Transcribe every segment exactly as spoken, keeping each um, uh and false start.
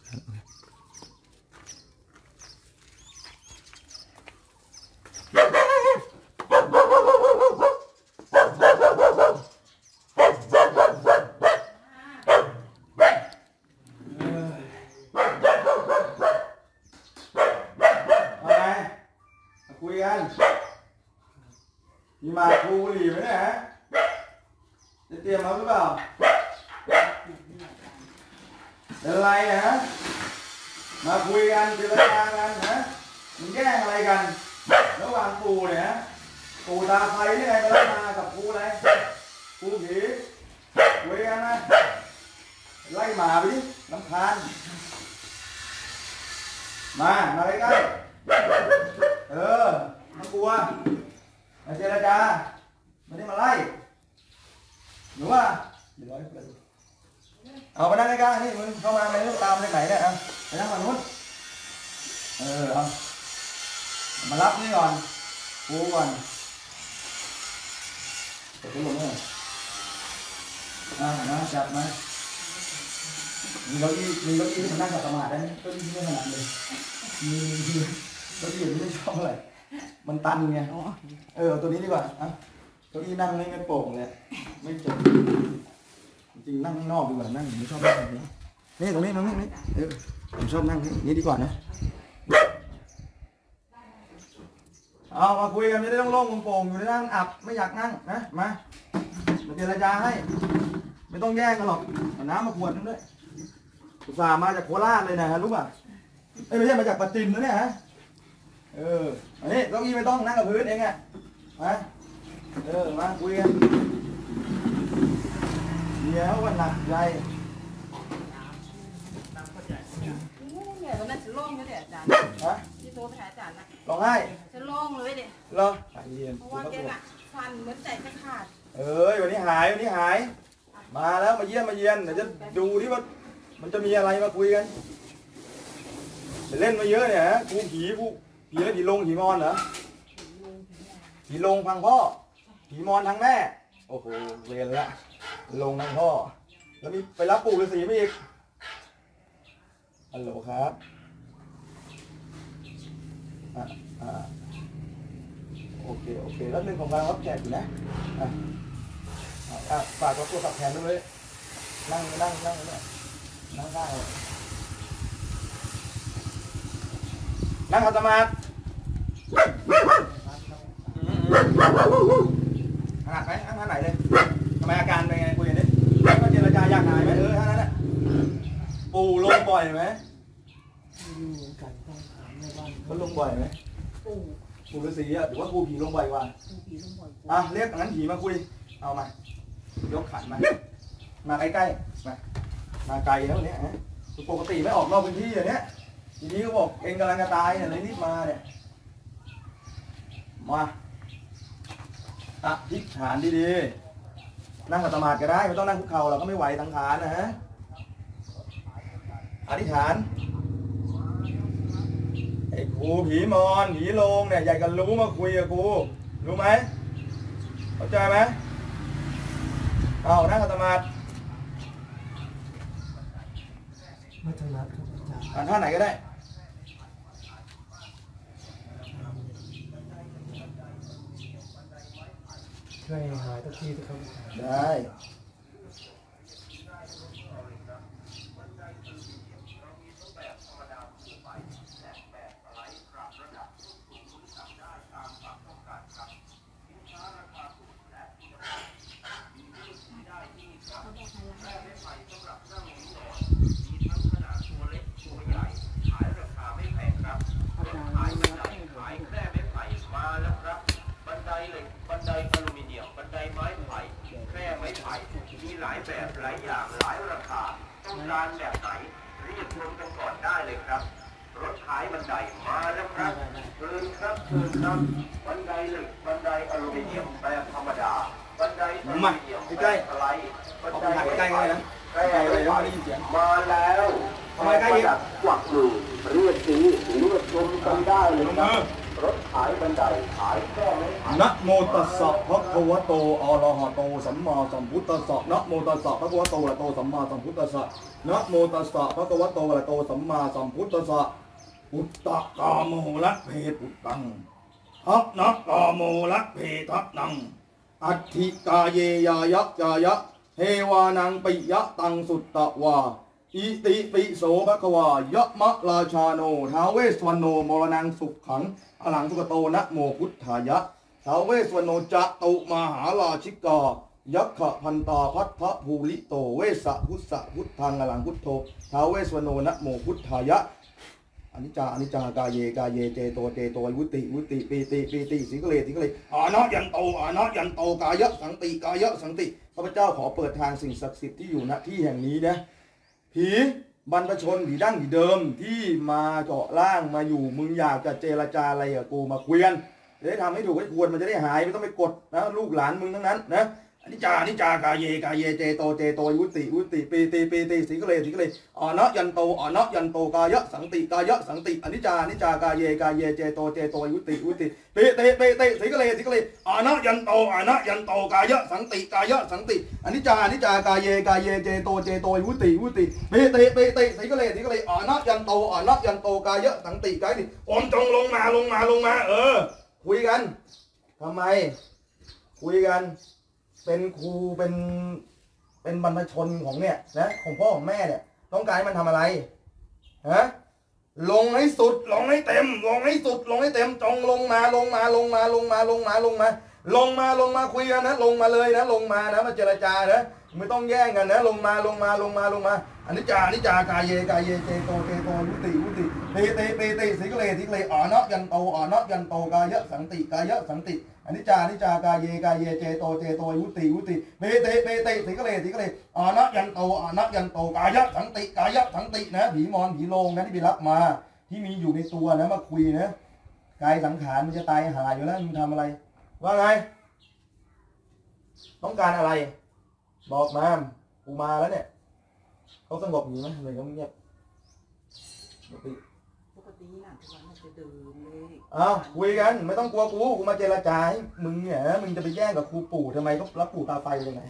คุยกันมีมาคูบุหรี่ไหมเนี่ยฮะจะเตรียมมาหรือเปล่าเป็นอะไรนะฮะมาคุยกันเจรจากันนะมันแย่งอะไรกันระหว่างปูเนี่ยฮะปูตาไฟนี่ไงมาแล้วมากับปูอะไรปูผีคุยกันนะไล่หมาไปดิรำคาญมามาใกล้ๆเออมากลัวมาเจรจาไม่ได้มาไล่หนูว่าเดี๋ยวร้อยเปิดเอาไปนั่งใกล้ๆนี่มึงเข้ามาไม่รู้ตามไปไหนเนี่ยเอาไปนั่งฝั่งนู้นเออเอามารับนี่ก่อนกูก่อนเปิดตัวลงเลยอ่านะจับมามีเก้าอี้มีเก้าอี้ที่มันนั่งขัดสมาธิได้ไหมเก้าอี้ที่ไม่ถนัดเลยมีเก้าอี้ที่ไม่ชอบเลยมันตันไงเออตัวนี้ดีกว่าอ่ะเก้าอี้นั่งไม่ไม่โป่งเลยไม่จบจริงนั่งข้างนอกดีกว่านั่งผมไม่ชอบนั่งตรงนี้นี่ตรงนี้ตรงนี้นี่เออผมชอบนั่งนี่ดีกว่านะเอามาคุยกันไม่ได้ต้องโล่งโป่งอยู่ในนั่งอับไม่อยากนั่งนะมามาเจรจาให้ไม่ต้องแย่งกันหรอกเอาน้ำมาขวดนึงด้วยอุตส่าห์มาจากโคราชเลยนะรู้ป่ะไม่ใช่มาจากปัตติมนะเนี่ยฮะเอออันนี้เก้าอี้ไม่ต้องนั่งกับพื้นเองอ่ะมาเออมาคุยกันเดี๋ยววันหนักใจเนี่ยตอนนั้นฉันโล่งเลยเดี๋ยวอาจารย์ฮะที่โทรไปหาอาจารย์นะร้องไห้ฉันโล่งเลยเดี๋ยวเหรอเพราะว่าแกน่ะฟันเหมือนใจจะขาดเอ้ยวันนี้หายวันนี้หายมาแล้วมาเยี่ยมมาเยียนเดี๋ยวจะดูที่ว่ามันจะมีอะไรมาคุยกันเล่นมาเยอะเนี่ยฮะกูผีกูผีแล้วผีลงผีมอนเหรอผีลงพังพ่อผีมอนทางแม่โอ้โหเรียนละลงทางพ่อแล้วมีไปรับปู่ฤาษีมาอีกฮัลโหลครับอ่ะอ่ะโอเคโอเคแล้วหนึ่งของเรารับแขกอยู่นะอ่ะอ่ะฝากตัวสับแทนด้วยนั่งนั่งนั่งเนี่ยนั่งได้นั่งขัดสมาธิขนาดไหมนั่งขนาดไหนเลยทำไมอาการเป็นไงคุยกันดิแล้วก็เจรจาอยากหายไหมเออท่านั้นแหละปู่ลงบ่อยไหมเขาลงบ่อยไหมปู่ฤาษีอ่ะหรือว่าปู่ผีลงบ่อยกว่าอ่ะเรียกงั้นผีมาคุยเอามายกขันมามาใกล้ๆมามาไกลแล้วเนี่ยฮะปกติไม่ออกนอกพื้นที่อย่างเนี้ยทีนี้ก็บอกเองกำลังจะตายเนี่ยเลยรีบมาเนี่ยมาอธิษฐานดีๆนั่งขัดสมาธิก็ได้ไม่ต้องนั่งคุกเข่าเราก็ไม่ไหวสังขารนะฮะอธิษฐานไอ้กูผีมอนผีโลงเนี่ยอยากจะรู้มาคุยกับกูรู้ไหมเข้าใจไหมเอานั่งขัดสมาธิไม่ถนัดครับอาจารย์ท่าไหนก็ได้ช่วยหายตะกี้สิครับได้หลายแบบหลายอย่างหลายราคาต้องการแบบไหนรีบชมกันก่อนได้เลยครับรถขายบันไดมาแล้วครับเชิญครับเชิญครับบันไดเหล็กบันไดอลูมิเนียมแบบธรรมดาบันไดอลูมิเนียมแบบสไลด์บันไดใกล้ๆนะใกล้ๆเลยได้ยินเสียงมาแล้วทำไมใกล้ๆกวักมือเรียกซื้อเลือกชมกันได้เลยครับรถขท้ายบันไดขายแค่ไม่ขายนะโมตัสสะภะคะวะโตอะระหะโตสัมมาสัมพุทธัสสะนะโมตัสสะภะคะวะโตอะระหะโตสัมมาสัมพุทธัสสะนะโมตัสสะภะคะวะโตอะระหะโตสัมมาสัมพุทธัสสะอุตตะกาโมละเพตุตังทัพนะกาโมละเพทันังอัตถิกาเยยายะยายะเทวานังปิยะตังสุตตะวาอิติปิโสภะคะวายะมะราชาโนท้าวเวสสวรรณโนมรณังสุขขังอลังสุกโตนะโมพุทธายะท้าวเวสสวรรณโนจะตุมหาราชิกายักขะพันตาพัทธภูริโตเวสะพุทธะพุทธังอลังพุทโธท้าวเวสสวรรณโนนะโมพุทธายะอนิจจาอนิจจากายเยกายเยเจโตเจโตวุติวุติปีติปีติสิงคเลสิงคเลอานะยันโตอานะยันโตกายะสังติกายะสังติข้าพเจ้าขอเปิดทางสิ่งศักดิ์สิทธิ์ที่อยู่ณที่แห่งนี้นะผีบรรพชนผีดั้งผีเดิมที่มาเจาะล่างมาอยู่มึงอยากจะเจรจาอะไรกับกูมาคุยกันจะได้ทำให้ถูกให้ควรมันจะได้หายไม่ต้องไปกดนะลูกหลานมึงทั้งนั้นนะอนิจจาอนิจจากายเยกายเยเจโตเจโตวุติวุติปีติปีติสิงคเลสิงคเลอานะยันโตอานะยันโตกายะสังติกายะสังติอนิจจาอนิจจากายเยกายเยเจโตเจโตวุติวุติปีติปีติสิงคเลสิงคเลอานะยันโตอานะยันโตกายะสังติกายะสังติอนิจจาอนิจจากายเยกายเยเจโตเจโตวุติวุติปีติปีติสิงคเลสิงคเลอานะยันโตอานะยันโตกายะสังติกายะโอมจงลงมาลงมาลงมาเออคุยกันทำไมคุยกันเป็นครูเป็นเป็นบรรพชนของเนี่ยนะของพ่อของแม่เนี่ยต้องการให้มันทำอะไรฮะลงให้สุดลงให้เต็มลงให้สุดลงให้เต็มจงลงมาลงมาลงมาลงมาลงมาลงมาลงมาลงมาคุยกันนะลงมาเลยนะลงมานะมาเจรจานะไม่ต้องแย่งกันนะลงมาลงมาลงมาลงมาอนิจจาอนิจจากายเยกายเยเจโตเจโตวุติวุติเตเตเตเตสิกเลสิกเลอานะยันโตอานะยันโตกายะสังติกายะสังติอนิจจาอนิจจากายเยกายเยเจโตเจโตวุติวุติเปเตเปเตสิกเลสิกเลอานะยันโตอานะยันโตกายะสังติกายะสังตินะผีมอนผีโลงนะที่ไปรับมาที่มีอยู่ในตัวนะมาคุยนะกายสังขารมันจะตายหายอยู่แล้วมึงทำอะไรว่าไงต้องการอะไรบอกมากูมาแล้วเนี่ยเขาสงบอยู่ไหมเลยเขาเงียบปกติปกติน่ะทุกวันมันจะเดินเลยอ้าวคุยกันไม่ต้องกลัวกูกูมาเจรจาให้มึงเนี่ยมึงจะไปแย่งกับครูปู่ทำไมก็รับปู่ตาไฟเลยไง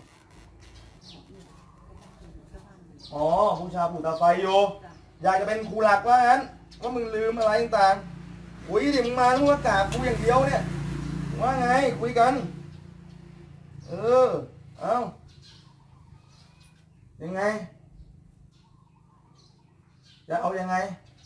อ๋อบูชาปู่ตาไฟอยู่อยากจะเป็นครูหลักว่างั้นว่ามึงลืมอะไรต่างๆคุยดิมึงมามึงก็กราบกูอย่างเดียวเนี่ยว่าไงคุยกันเออเอ้ายังไงจะเอายังไง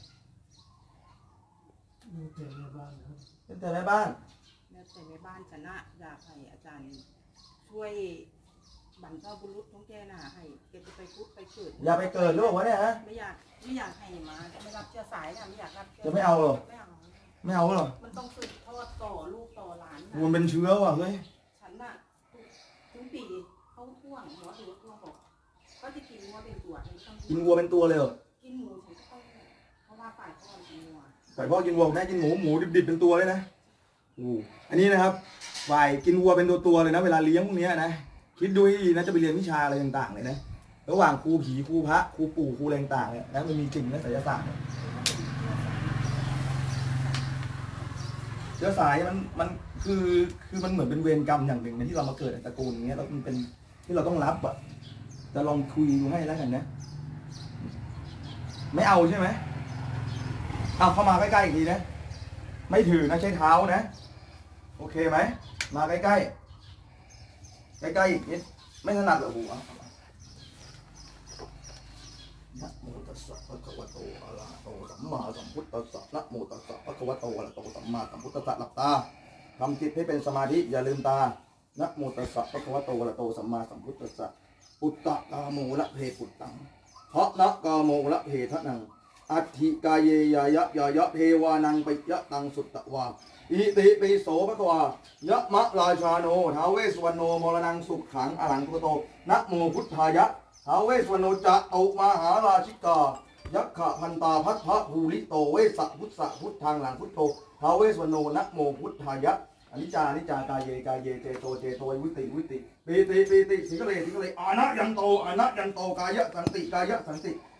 อยู่แต่ในบ้านครับเป็นแต่ในบ้านแล้วแต่ในบ้านจะน่ะอยากให้อาจารย์ช่วยบรรพบุรุษของแกน่ะให้แกจะไปพุทธไปเกิดอย่าไปเกิดหรือเปล่าวะเนี่ยฮะไม่อยากไม่อยากให้มาไม่รับเชื้อสายน่ะไม่อยากรับจะไม่เอาหรอไม่เอาไม่เอาหรอมันต้องสืบทอดต่อลูกต่อหลานมันเป็นเชื้อว่ะเฮ้ยฉันน่ะทุกปีเขาท่วงหัวถือท่วงบอกก็จะกินวัวเป็นตัวกินวัวเป็นตัวเลยเหรอกินหมูฉันก็เพราะว่าฝ่ายพ่อกินวัวฝ่ายพ่อกินวัวแม่กินหมูหมูดิบๆเป็นตัวเลยนะอู้อันนี้นะครับฝ่ายกินวัวเป็นตัวตัวเลยนะเวลาเลี้ยงพวกนี้นะคิดดูให้ดีนะจะไปเรียนวิชาอะไรต่างๆเลยนะระหว่างครูผีครูพระครูปู่ครูอะไรต่างๆเนี่ยนะมันมีจริงนะไสยศาสตร์เชื้อสายมันมันคือคือมันเหมือนเป็นเวรกรรมอย่างหนึ่งนะที่เรามาเกิดในตระกูลอย่างเงี้ยแล้วมันเป็นที่เราต้องรับอ่ะจะลองคุยดูให้แล้วกันนะไม่เอาใช่ไหมเอาเข้ามาใกล้ๆอีกทีนะไม่ถือนะใช้เท้านะโอเคไหมมาใกล้ๆใกล้ๆอีกนิดไม่ถนัดเหรอหัวนะโมตัสสะภะคะวะโตอะระหะโตสัมมาสัมพุทธัสสะนะโมตัสสะภะคะวะโตอะระหะโตสัมมาสัมพุทธัสสะหลับตาทำจิตให้เป็นสมาธิอย่าลืมตานะโมตัสสะภะคะวะโตอะระหะโตสัมมาสัมพุทธัสสะอุตตะกาโมละเพปุตตังเพราะนะกาโมละเพทะนังอัตถิกายเยยายะยายะเทวานังปิยะตังสุตตะวาอิติปิโสภะคะวายะมะราชาโนท้าวเวสสวรรณโนมรณังสุขขังอรหังตุโตนะโมพุทธายะท้าวเวสสวรรณโนจะตุมหาราชิกายักขะพันตาพัทธะภูริโตเวสะพุทธะพุทธังหลังพุทโธท้าวเวสสวรรณโนนะโมพุทธายะอนิจจาอนิจจากายเยกายเยเจโตเจโตวิติวิติปีติปีติสิกเลสิกเลอานะยันโตอานะยันโตกายะสันติกายะสันติอ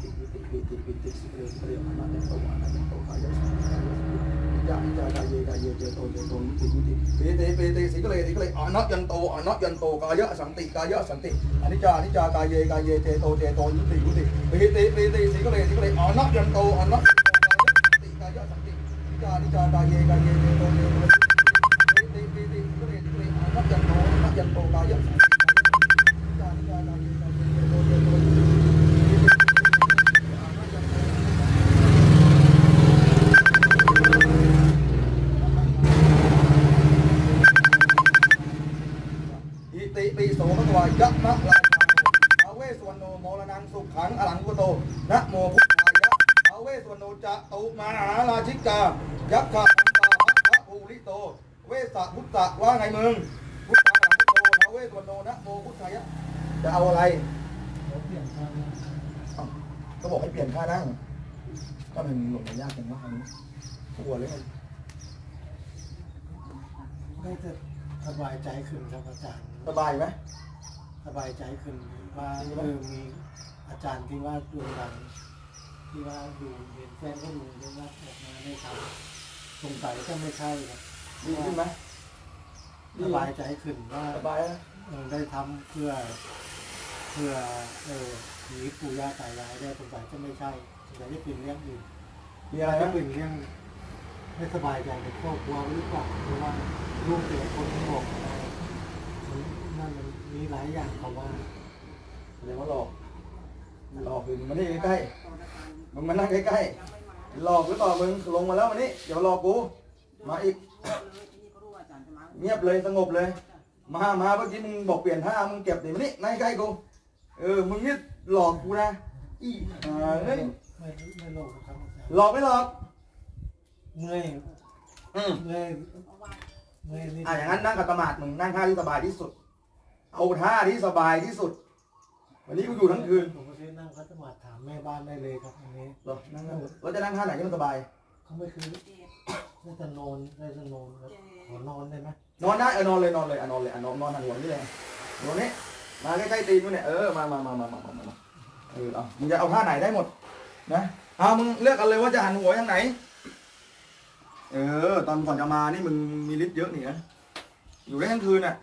ติปิติปิติปิติสิเรสิเรอนัตยันโตอนัตยันโตกายะยะยะกายเยกายเยเจโตเจโตยุติยุติปิติปิติสิกเลสิกเลอนัตยันโตอนัตยันโตกายะสันติกายะสันติอนิจจาอนิจจากายเยกายเยเจโตเจโตยุติยุติปิติปิติสิกเลสิกเลอนัตยันโตอนัตกายะสันติกายะสันติอนิจจากายเยกายเยเจโตเจโตปิติปิติสิกเลสิกเลอนัตยันโตอนัตยันโตกายะสันติติปิโสภะคะวายะมะลาภาเวสวรรณโนโมรนังสุขังอลังกุโตนะโมพุทธายะภาเวสวรรณโนจะตุมหาราชิกายักขะสัมปาภะภูริโตเวสะพุทธะว่าไงมึงพุทธังอลังกุโตภาเวสวรรณโนนะโมพุทธายะจะเอาอะไรเขาเปลี่ยนท่านั่งก็บอกให้เปลี่ยนท่านั่งก็มันหลงยากจังวะอันนี้ปวดเลยได้จะสบายใจขึ้นครับอาจารย์สบายไหมสบายใจขึ้นว่าเออมีอาจารย์ที่ว่าดวงดังที่ว่าดูเห็นแฟนก็ดูได้ว่าออกมาได้ทำสงสัยก็ไม่ใช่ครับดีขึ้นไหมสบายใจขึ้นว่าสบายนะเออได้ทำเพื่อเพื่อเออหนีปู่ย่าตายายได้สงสัยก็ไม่ใช่สงสัยจะเป็นเรื่องอื่นมีอะไรก็นะเป็นเรื่องไม่สบายใจในครอบครัวหรือเปล่าเพราะว่าลูกแต่ละคนมันบอกอะไรนั่นมันมีหลายอย่างเขาว่าเดี๋ยวมาหลอกหลอกอยู่มานี่ใกล้ๆมึงมานั่งใกล้ๆหลอกหรือเปล่ามึงลงมาแล้วมานี่อย่ามาหลอกกูมาอีกเงียบเลยสงบเลยมามาเมื่อกี้มึงบอกเปลี่ยนท่ามึงเก็บดิมานี่นั่งใกล้กูเออมึงนี่หลอกกูนะอีอ่าเฮ้ยไม่ไม่โลภนะครับอาจารย์หลอกไม่หลอกเมื่อยอืมเมื่อยเมื่อยนี่อ่ะอย่างนั้นนั่งกับตมาดมึงนั่งท่าที่สบายที่สุดเอาท่าที่สบายที่สุดวันนี้กูอยู่ทั้งคืนผมก็ได้นั่งคัตมาถามแม่บ้านได้เลยครับอันนี้เหรอนั่งนั่งเราจะนั่งท่าไหนที่มันสบายเขาไม่คือได้จะนอนได้จะนอนครับขอนอนได้ไหมนอนได้เออนอนเลยนอนเลยอ่ะนอนเลยอ่ะนอนนอนหันหัวนี่เลยนอนนี้มาใกล้ๆตีนมึงเนี่ยเออมามามามามามามาเออเอามึงจะเอาท่าไหนได้หมดนะเอามึงเลือกกันเลยว่าจะหันหัวทางไหนเออตอนก่อนจะมานี่มึงมีฤทธิ์เยอะนี่นะอยู่ได้ทั้งคืนอ่ะ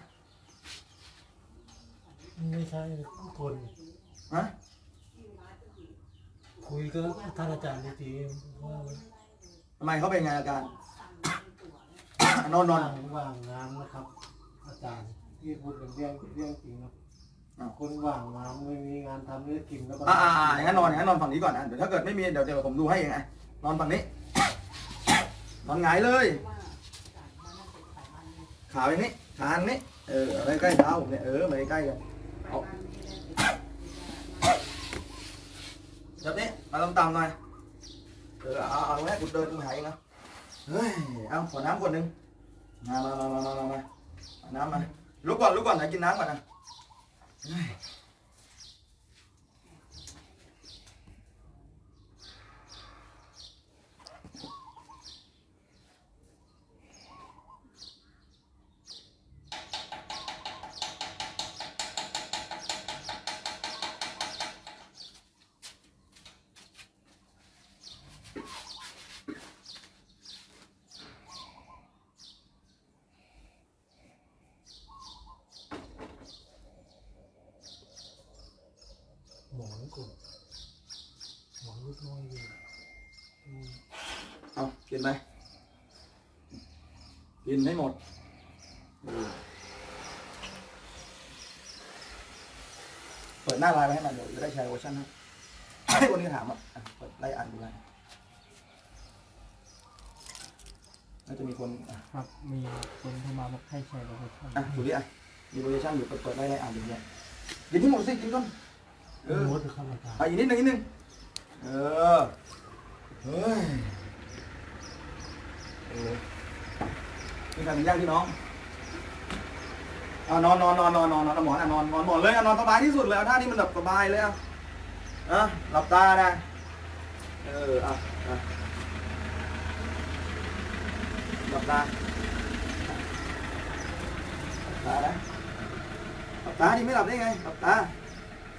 ไม่ใช่คนฮะคุยก็ท่านอาจารย์ดีๆว่าทำไมเขาเป็นไงอาการ นอนนอนว่างงานนะครับ อาจารย์ที่พูดเป็นเรื่องเรื่องจริงนะอ้าวคนว่างงานไม่มีงานทำไม่ได้กินแล้วก็อ่าอ่าอย่างนั้นนอนอย่างนั้นนอนฝั่งนี้ก่อนนะเดี๋ยวถ้าเกิดไม่มีเดี๋ยวเดี๋ยวผมดูให้เองไงนอนฝั่งนี้นอนหงายเลยขาอย่างนี้ขาอันนี้เออใกล้ใกล้เท้าผมเนี่ยเออมาใกล้กันเอาแบบนี้มาต่ำๆหน่อยเออเอาเอาตรงนี้กูเดินกูหายเองนะเฮ้ยเอาขอน้ำขวดหนึ่งมามามามามามาเอาน้ำมาลุกก่อนลุกก่อนไหนกินน้ำก่อนนะเฮ้ยหมอนกูหมอนลูกน้อยอยู่อืมเอากินไปกินให้หมดเออเปิดหน้าไลน์ไว้ให้มันเดี๋ยวจะได้แชร์เวอร์ชันให้ให้คนที่ถามอ่ะอ่ะเปิดไล่อ่านดูไลน์น่าจะมีคนอ่ะครับมีคนเข้ามาบอกให้แชร์โลเคชั่นอ่ะดูดิอ่ะมีเวอร์ชันอยู่เปิดเปิดไล่ไล่อ่านดูเนี่ยกินที่หมดสิกินก่อนเออโน้ตครับอาจารย์อ่ะอีกนิดนึงนิดนึงเออเฮ้ยเออนี่การเป็นญาติพี่น้องอ่ะนอนนอนนอนนอนนอนนอนหมอนอ่ะนอนนอนหมอนเลยอ่ะนอนสบายที่สุดเลยเอาท่านี้มันแบบสบายเลยอ่ะอ่ะหลับตานะเอออ่ะอ่ะหลับตาหลับตานะหลับตาดิไม่หลับได้ไงหลับตา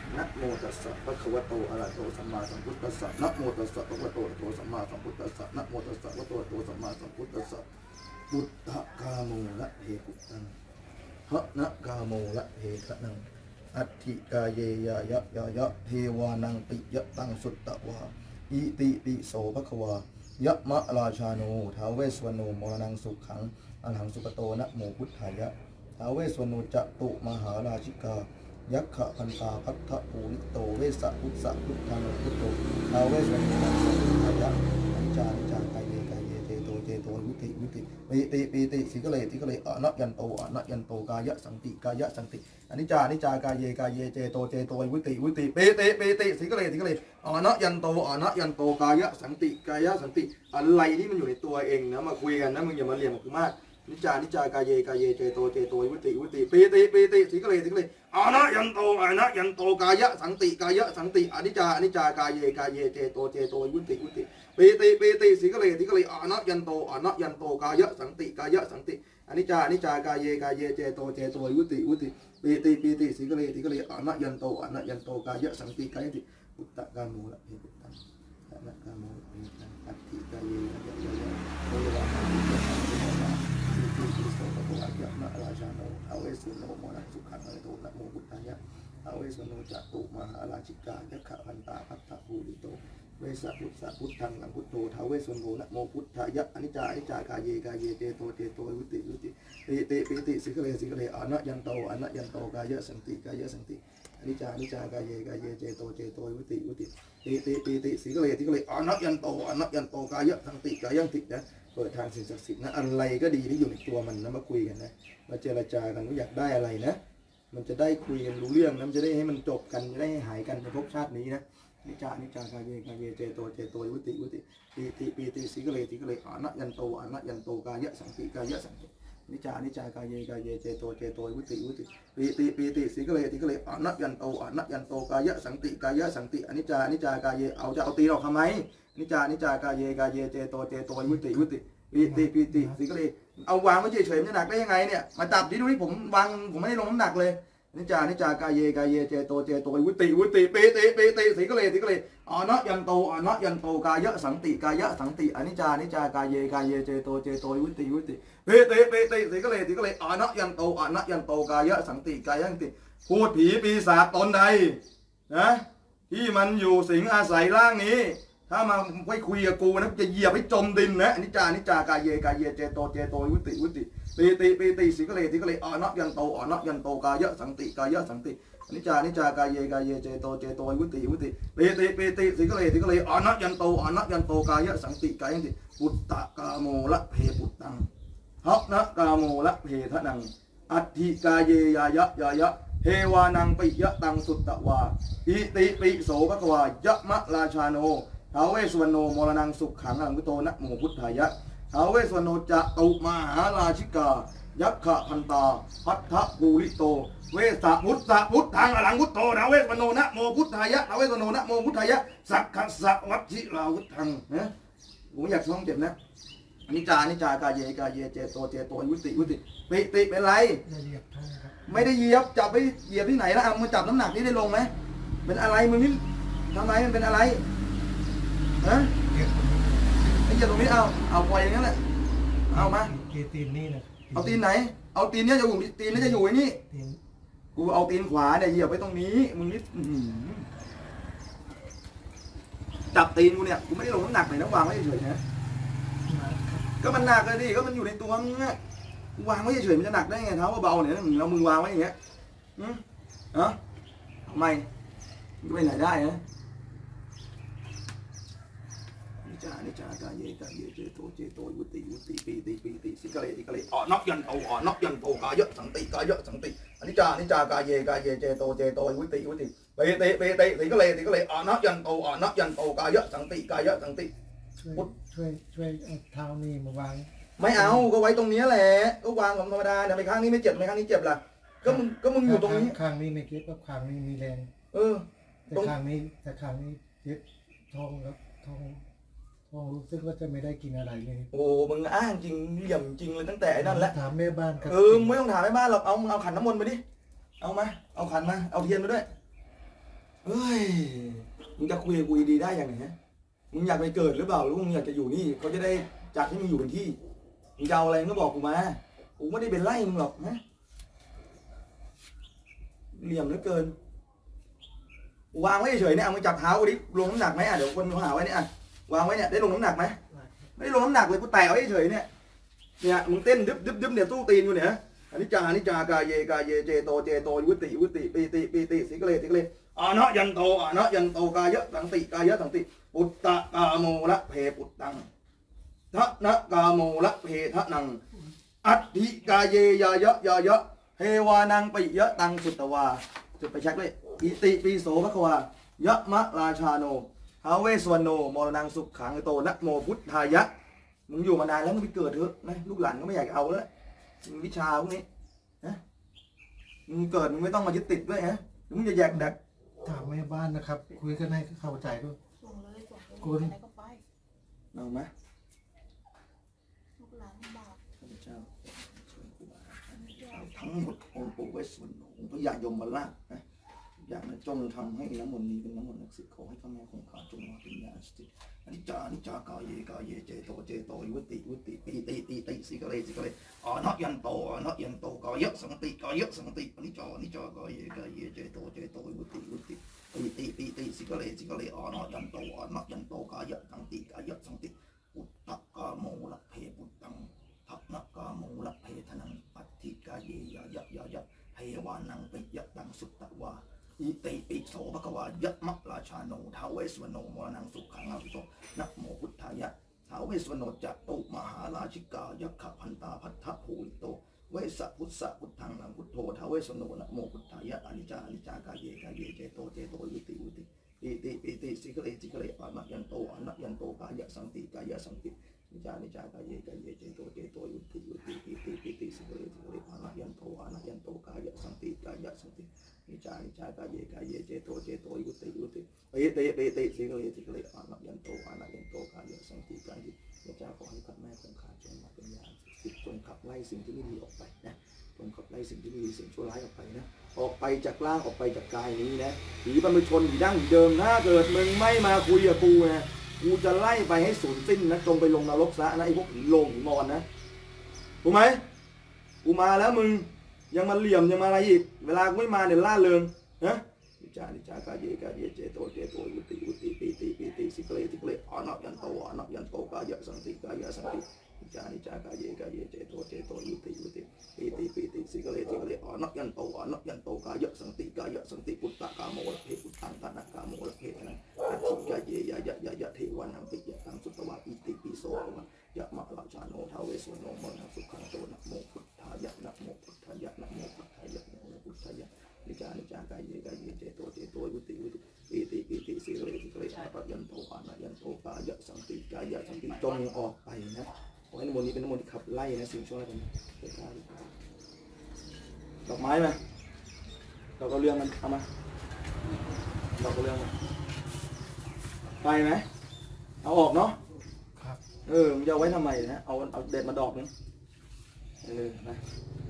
นะโมตัสสะภะคะวะโตอะระหะโตสัมมาสัมพุทธัสสะนะโมตัสสะภะคะวะโตอะระหะโตสัมมาสัมพุทธัสสะนะโมตัสสะภะคะวะโตอะระหะโตสัมมาสัมพุทธัสสะพุทธกาโมละเพกุตังหะนะกาโมละเพคะนังอัตถิกาเยยายะยายะเทวานังปิยะตังสุตตวาอิติปิโสภะคะวายะมะราชาโนท้าวเวสสวรรณโนมรณังสุขังอรหังสุปโตนะโมพุทธายะท้าวเวสสวรรณโนจะตุมหาราชิกายักขะพันตาพัทธภูริโตเวสสะพุทธะพุทธังพุทโธท้าวเวสสวรรณโนนะโมพุทธายะอนิจจานิจจากายเยกายเยเจโตเจโตวิติวิติปิติปิติสิกะเลสิกะเลอนัยันโตอนัยันโตกายะสังติกายะสังติอนิจจานิจากายเยกายเยเจโตเจโตวิติวิติปิติปิติสิกะเลสิกะเลอนัยันโตอนัยันโตกายะสังติกายะสันติอะไรที่มันอยู่ในตัวเองนะมาคุยกันนะมึงอย่ามาเรียนกูมากนิจานิจากายเยกายเยเจโตเจโตวิติวิติปิติปิติสิกะเลสิกะเลอนัยันโตอนัยันโตกายะสังติกายะสังติอนิจจานิจากายเยกายเยเจโตเจโตวิติวิติปิติปิติสิกะเลสิกะเลอนัยันโตอนัยันโตกายะสังติกายะสังติอนิจจานิจากายเยกายเยเจโตเจโตวิติวิติปิติปิติสิกะเลสิกะเลอนัยันโตอนัยันโตกายะสังติกายะติพุทธกาโมละเพปุตตังอนักาโมละเพปุตตังอัตถิกายเยยะยะยะโอวะหะมิยะอิติปิโสภะคะวะยะมะราชาโนท้าวเวสสุวรรณโนมรณังสุขังอริโตนะโมพุทธายะท้าวเวสสุวรรณโนจะตุมหาราชิกายักขะพันตาพัทธภูริโตเวสสะพุทธะพุทธังหลังพุทโธท้าวเวสสุวรรณโนนะโมพุทธายะอนิจจาอนิจจากายเยกายเยเจโตเจโตวิติวิติปิติปิติสิกะเลสิกะเลอนัยันโตอนัยันโตกายะสันติกายะสันติอนิจจาอนิจจากายเยกายเยเจโตเจโตวิติวิติปิติปิติสิกะเลสิกะเลอนัยันโตอนัยันโตกายะสันติกายะสันตินะเปิดทางสิ่งศักดิ์สิทธิ์นะอะไรก็ดีที่อยู่ในตัวมันนะมาคุยกันนะมาเจรจากันว่าอยากได้อะไรนะมันจะได้คุยกันรู้เรื่องนะมันจะได้ให้มันจบกันจะได้ให้หายกันในภพชาตินี้นะนิจานิจากายเยกายเยเจโตเจโตวิติวิติปิติปิติสิกะเลสิกะเลอนัยันโตอนัยันโตกายะสังติกายะสังตินิจานิจากายเยกายเยเจโตเจโตวิติวิติปิติปิติสิกะเลสิกะเลอนัยันโตอนัยันโตกายะสังติกายะสังติอนิจจานิจากายเยเอาจะเอาตีเราทำไมนิจานิจากายเยกายเยเจโตเจโตวิติวิติปิติปิติสิกะเลเอาวางไว้เฉยๆมันจะหนักได้ยังไงเนี่ยมาจับดิดูนี่ผมวางผมไม่ได้ลงน้ำหนักเลยนิจานิจากายเยกายเยเจโตเจโตวิติวิติปิติปิติสิกะเลสิกะเลอนัยันโตอนัยันโตกายะสังติกายะสังติอนิจจานิจากายเยกายเยเจโตเจโตวิติวิติปิติปิติสิกะเลสิกะเลอนัยันโตอนัยันโตกายะสังติกายะสังติพูดผีปีศาจตนใดนะที่มันอยู่สิงอาศัยร่างนี้ถ้ามาไปคุยกับกูนะจะเหยียบให้จมดินนะอนิจจานิจากายเยกายเยเจโตเจโตวิติวิติปิติปิติสิกะเลสิกะเลอนัยันโตอนัยันโตกายะสังติกายะสังติอนิจจานิจากายเยกายเยเจโตเจโตวิติวิติปิติปิติสิกะเลสิกะเลอนัยันโตอนัยันโตกายะสังติกายะสังติปุตตะกาโมละเพปุตตังหะนะกาโมละเพทะนังอัตถิกายเยยายะยายะเทวานังปิยะตังสุตตวาอิติปิโสภะคะวายะมะราชาโนท้าวเวสสุวรรณโนมรณังสุขังอรหังพุทโธนะโมพุทธายะท้าวเวสสุวรรณโนจะตุมหาราชิกายักขะพันตาพัทธภูริโตเวสสะพุทธะพุทธังอรหังพุทโธท้าวเวสสุวรรณโนนะโมพุทธายะท้าวเวสสุวรรณโนนะโมพุทธายะสักขะสะวัชิราวุธังนะผมอยากท้องเจ็บนะนิจานิจากายเยกายเยเจโตเจโตวิติวิติปิติเป็นไรไม่ได้เหยียบจับไปเหยียบที่ไหนแล้วเอามาจับน้ำหนักนี่ได้ลงไหมเป็นอะไรมึงนี่ทำไมมันเป็นอะไรฮะไอ้เจ้าตรงนี้เอาเอาปล่อยอย่างนั้นแหละเอามาตีนนี่นะเอาตีนไหนเอาตีนเนี้ยจะอยู่ตีนนี้จะอยู่ไอ้นี่กูเอาตีนขวาเนี่ยเหยียบไปตรงนี้มึงนี่จับตีนกูเนี่ยกูไม่ได้ลงน้ำหนักเลยนะวางไว้เฉยๆนะก็มันหนักเลยดิก็มันอยู่ในตัวมึงอะวางไว้เฉยๆมันจะหนักได้ไงเท้าเบาๆเนี่ยเรามึงวางไว้อย่างเงี้ยอืมเออทำไมไปไหนได้นะนิจานิจากายเยกายเยเจโตเจโตวิติวิติปิติปิติสิกะเลสิกะเลอนัยันโตอนัยันโตกายะสังติกายะสังติอนิจจานิจากายเยกายเยเจโตเจโตวิติวิติปิติปิติสิกะเลสิกะเลอนัยันโตอนัยันโตกายะสังติกายะสังติช่วยช่วยเอาเท้านี่มาวางไม่เอาก็ไว้ตรงนี้แหละก็วางธรรมดาเนี่ยไม่ข้างนี้ไม่เจ็บไม่ข้างนี้เจ็บล่ะก็มึงก็มึงอยู่ตรงนี้ข้างนี้ไม่เจ็บก็ข้างนี้มีแรงเออแต่ข้างนี้แต่ข้างนี้เจ็บท้องครับท้องท้องรู้สึกว่าจะไม่ได้กินอะไรเลยโอ้มึงอ้างจริงเหลี่ยมจริงเลยตั้งแต่นั่นแหละถามแม่บ้านเออไม่ต้องถามแม่บ้านหรอกเอาเอาขันน้ำมนต์มาดิเอามาเอาขันมาเอาเทียนมาด้วยเฮ้ยมึงจะคุยกับกูดีได้ยังไงฮะมึงอยากไปเกิดหรือเปล่าหรือมึงอยากจะอยู่นี่เขาจะได้จัดให้มึงอยู่เป็นที่มึงจะเอาอะไรมึงก็บอกกูมากูไม่ได้เป็นไล่มึงหรอกนะเหลี่ยมเหลือเกินวางไว้เฉยๆเนี่ยเอามือจับเท้ากูดิลงน้ำหนักไหมอ่ะเดี๋ยวคนเขาหาไว้เนี่ยวางไว้เนี่ยได้ลงน้ำหนักไหมไม่ได้ลงน้ำหนักเลยกูแตะไว้เฉยๆเนี่ยเนี่ยมึงเต้นดึ๊บดึ๊บดึ๊บเนี่ยตู้ตีนกูเนี่ยอันนี้จาอันนี้จากายเยกายเยเจโตเจโตยุติยุติปีติปีติสิกเลสิกเลอานะยันโตอานะยันโตกายะสังติกายะสังติปุตตะกาโมละเพปุตตังทะนะกาโมละเพทะนังอัตถิกายเยยายะยายะเทวานังปิยะตังสุตตวาจุดไปเช็คเลยอิติปิโสภควายะมะราชาโนท้าวเวสวรรณโนมรณังสุขขังโตนะโมพุทธายะมึงอยู่มานานแล้วมึงไปเกิดเถอะนะลูกหลานก็ไม่อยากเอาแล้วมึงวิชาพวกนี้นะมึงเกิดมึงไม่ต้องมายึดติดด้วยฮะมึงจะแยกดักถามแม่บ้านนะครับ คุยกันให้เข้าใจด้วยส่งเลยส่งเลยคุณไหนก็ไปเอาไหมลูกหลานลำบากข้าพเจ้าทั้งหมดองค์ปู่เวสสุวรรณองค์พระยายมราชนะอยากจงทำให้น้ำมนต์นี้เป็นน้ำมนต์ศักดิ์สิทธิ์ขอให้ข้าแม่คงคาจงมาเป็นญาณสิทธิ์อนิจจานิจจากายเยกายเยเจโตเจโตยุติยุติปีติปีติสิกเลสิกเลอานะยันโตอานะยันโตกายะสังติกายะสังติอนิจจานิจจากายเยกายเยเจโตเจโตยุติยุติปีติปีติสิกเลสิกเลอานะยันโตอานะยันโตกายะสังติกายะสังติปุตตะกาโมละเพปุตตังทัพนะกาโมละเพทนังอัตถิกายเยยายะยายะเทวานังปิยะตังสุตตวาอิติปิโสภควายะมะราชาโนท้าวเวสวรรณโนมรณังสุขังอภิโสนะโมพุทธายะท้าวเวสวรรณโนจัตุมหาราชิกายะขพันตาพัทธภูริโตเวสพุทธะพุทธังนังพุทโธท้าวเวสวรรณโนนะโมพุทธายะอนิจจาอนิจจากายเยกายเยเจโตเจโตยุติยุติปิติปิติสิกเลสิกเลอานะยันโตอานะยันโตกายะสังติกายะสังตินิจานิจากายเยกายเยเจโตเจโตยุติยุติปิติปิติสิกเลสิกเลอานะยันโตอานะยันโตกายะสังติกายะสังตินิจานิจากายเยกายเยเจโตเจโตยุติยุติปิติปิติสิกเลสิกเลอานะยันโตอานะยันโตกายะสังติกายะพระเจ้าขอให้พระแม่คงคาจงมาเป็นญาณสิทธิ์จงขับไล่สิ่งที่ไม่ดีออกไปนะจงขับไล่สิ่งที่ไม่ดีสิ่งชั่วร้ายออกไปนะออกไปจากร่างออกไปจากกายนี้นะผีบรรพชนผีดั้งเดิมถ้าเกิดมึงไม่มาคุยกับกูนะกูจะไล่ไปให้สูญสิ้นนะจงไปลงนรกซะนะไอ้พวกผีโลงผีมอนนะถูกไหมกูมาแล้วมึงยังมาเหลี่ยมยังมาอะไรอีกเวลากูไม่มาเนี่ยล่าเริงนะนิจานิจากายเยกายเยเจโตเจโตยุติยุติปีติปีติสิกเลสิกเลอานะยันโตอานะยันโตกายะสังติกายะสังตินิจานิจากายเยกายเยเจโตเจโตยุติยุติปีติปีติสิกเลสิกเลอานะยันโตอานะยันโตกายะสังติกายะสังติปุตตะกาโมละเพปุตตังตนะกาโมละเพทนังอัตถิกายเยยายะยายะเทวานังปิยะตังสุตตวะอิติปิโสภะยะมะราชาโนท้าวเวสสุวรรณโนมรณังสุขังโตนะโมพุทธายะนะโมพุทธายะนะโมพุทธายะนะโมพุทธายะนิจานิจากายเยกายเยเจโตเจโตยุติยุติปีติปีติสิกเลสิกเลอานะยันโตอานะยันโตกายะสังติกายะสังติจงออกไปนะขอให้น้ำมนต์นี้เป็นน้ำมนต์ที่ขับไล่นะสิ่งชั่วร้ายกันเกิดการดอกไม้ไหมดอกกระเรืองมันเอามาดอกกระเรืองมันไปไหมเอาออกเนาะครับเออมึงจะเอาไว้ทำไมนะเอาเอาเด็ดมาดอกนึงเออนะ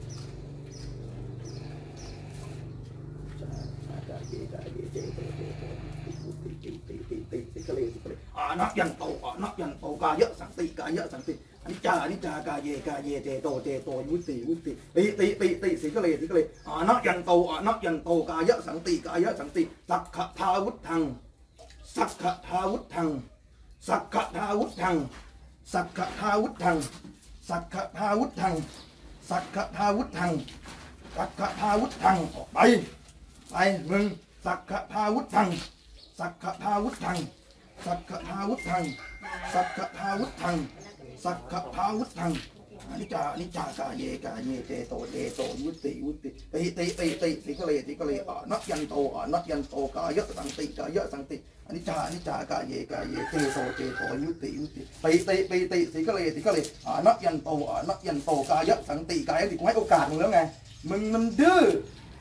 อานะยันโตอานะยันโตกายะสังติกายะสังติอนิจจาอนิจจากายเยกายเยเจโตเจโตยุติยุติติติติติสิกเลสิกเลอานะยันโตอานะยันโตกายะสังติกายะสังติสักขะทาวุธังสักขะทาวุธังสักขะทาวุธังสักขะทาวุธังสักขะทาวุธังสักขะทาวุธังสักขะทาวุธังออกไปไปมึงสักขะทาวุธังสักขะทาวุธังสักขะทาวุธังสักขะทาวุธังสักขะทาวุธังอนิจจาอนิจจากายเยกายเยเจโตเจโตยุติยุติติติติติสิกเลสิกเลอานะยันโตอานะยันโตกายะสังติกายะสังติอนิจจาอนิจจากายเยกายเยเจโตเจโตยุติยุติติติติติสิกเลสิกเลอานะยันโตอานะยันโตกายะสังติกายะสังติกูให้โอกาสมึงแล้วไงมึงมันดื้อ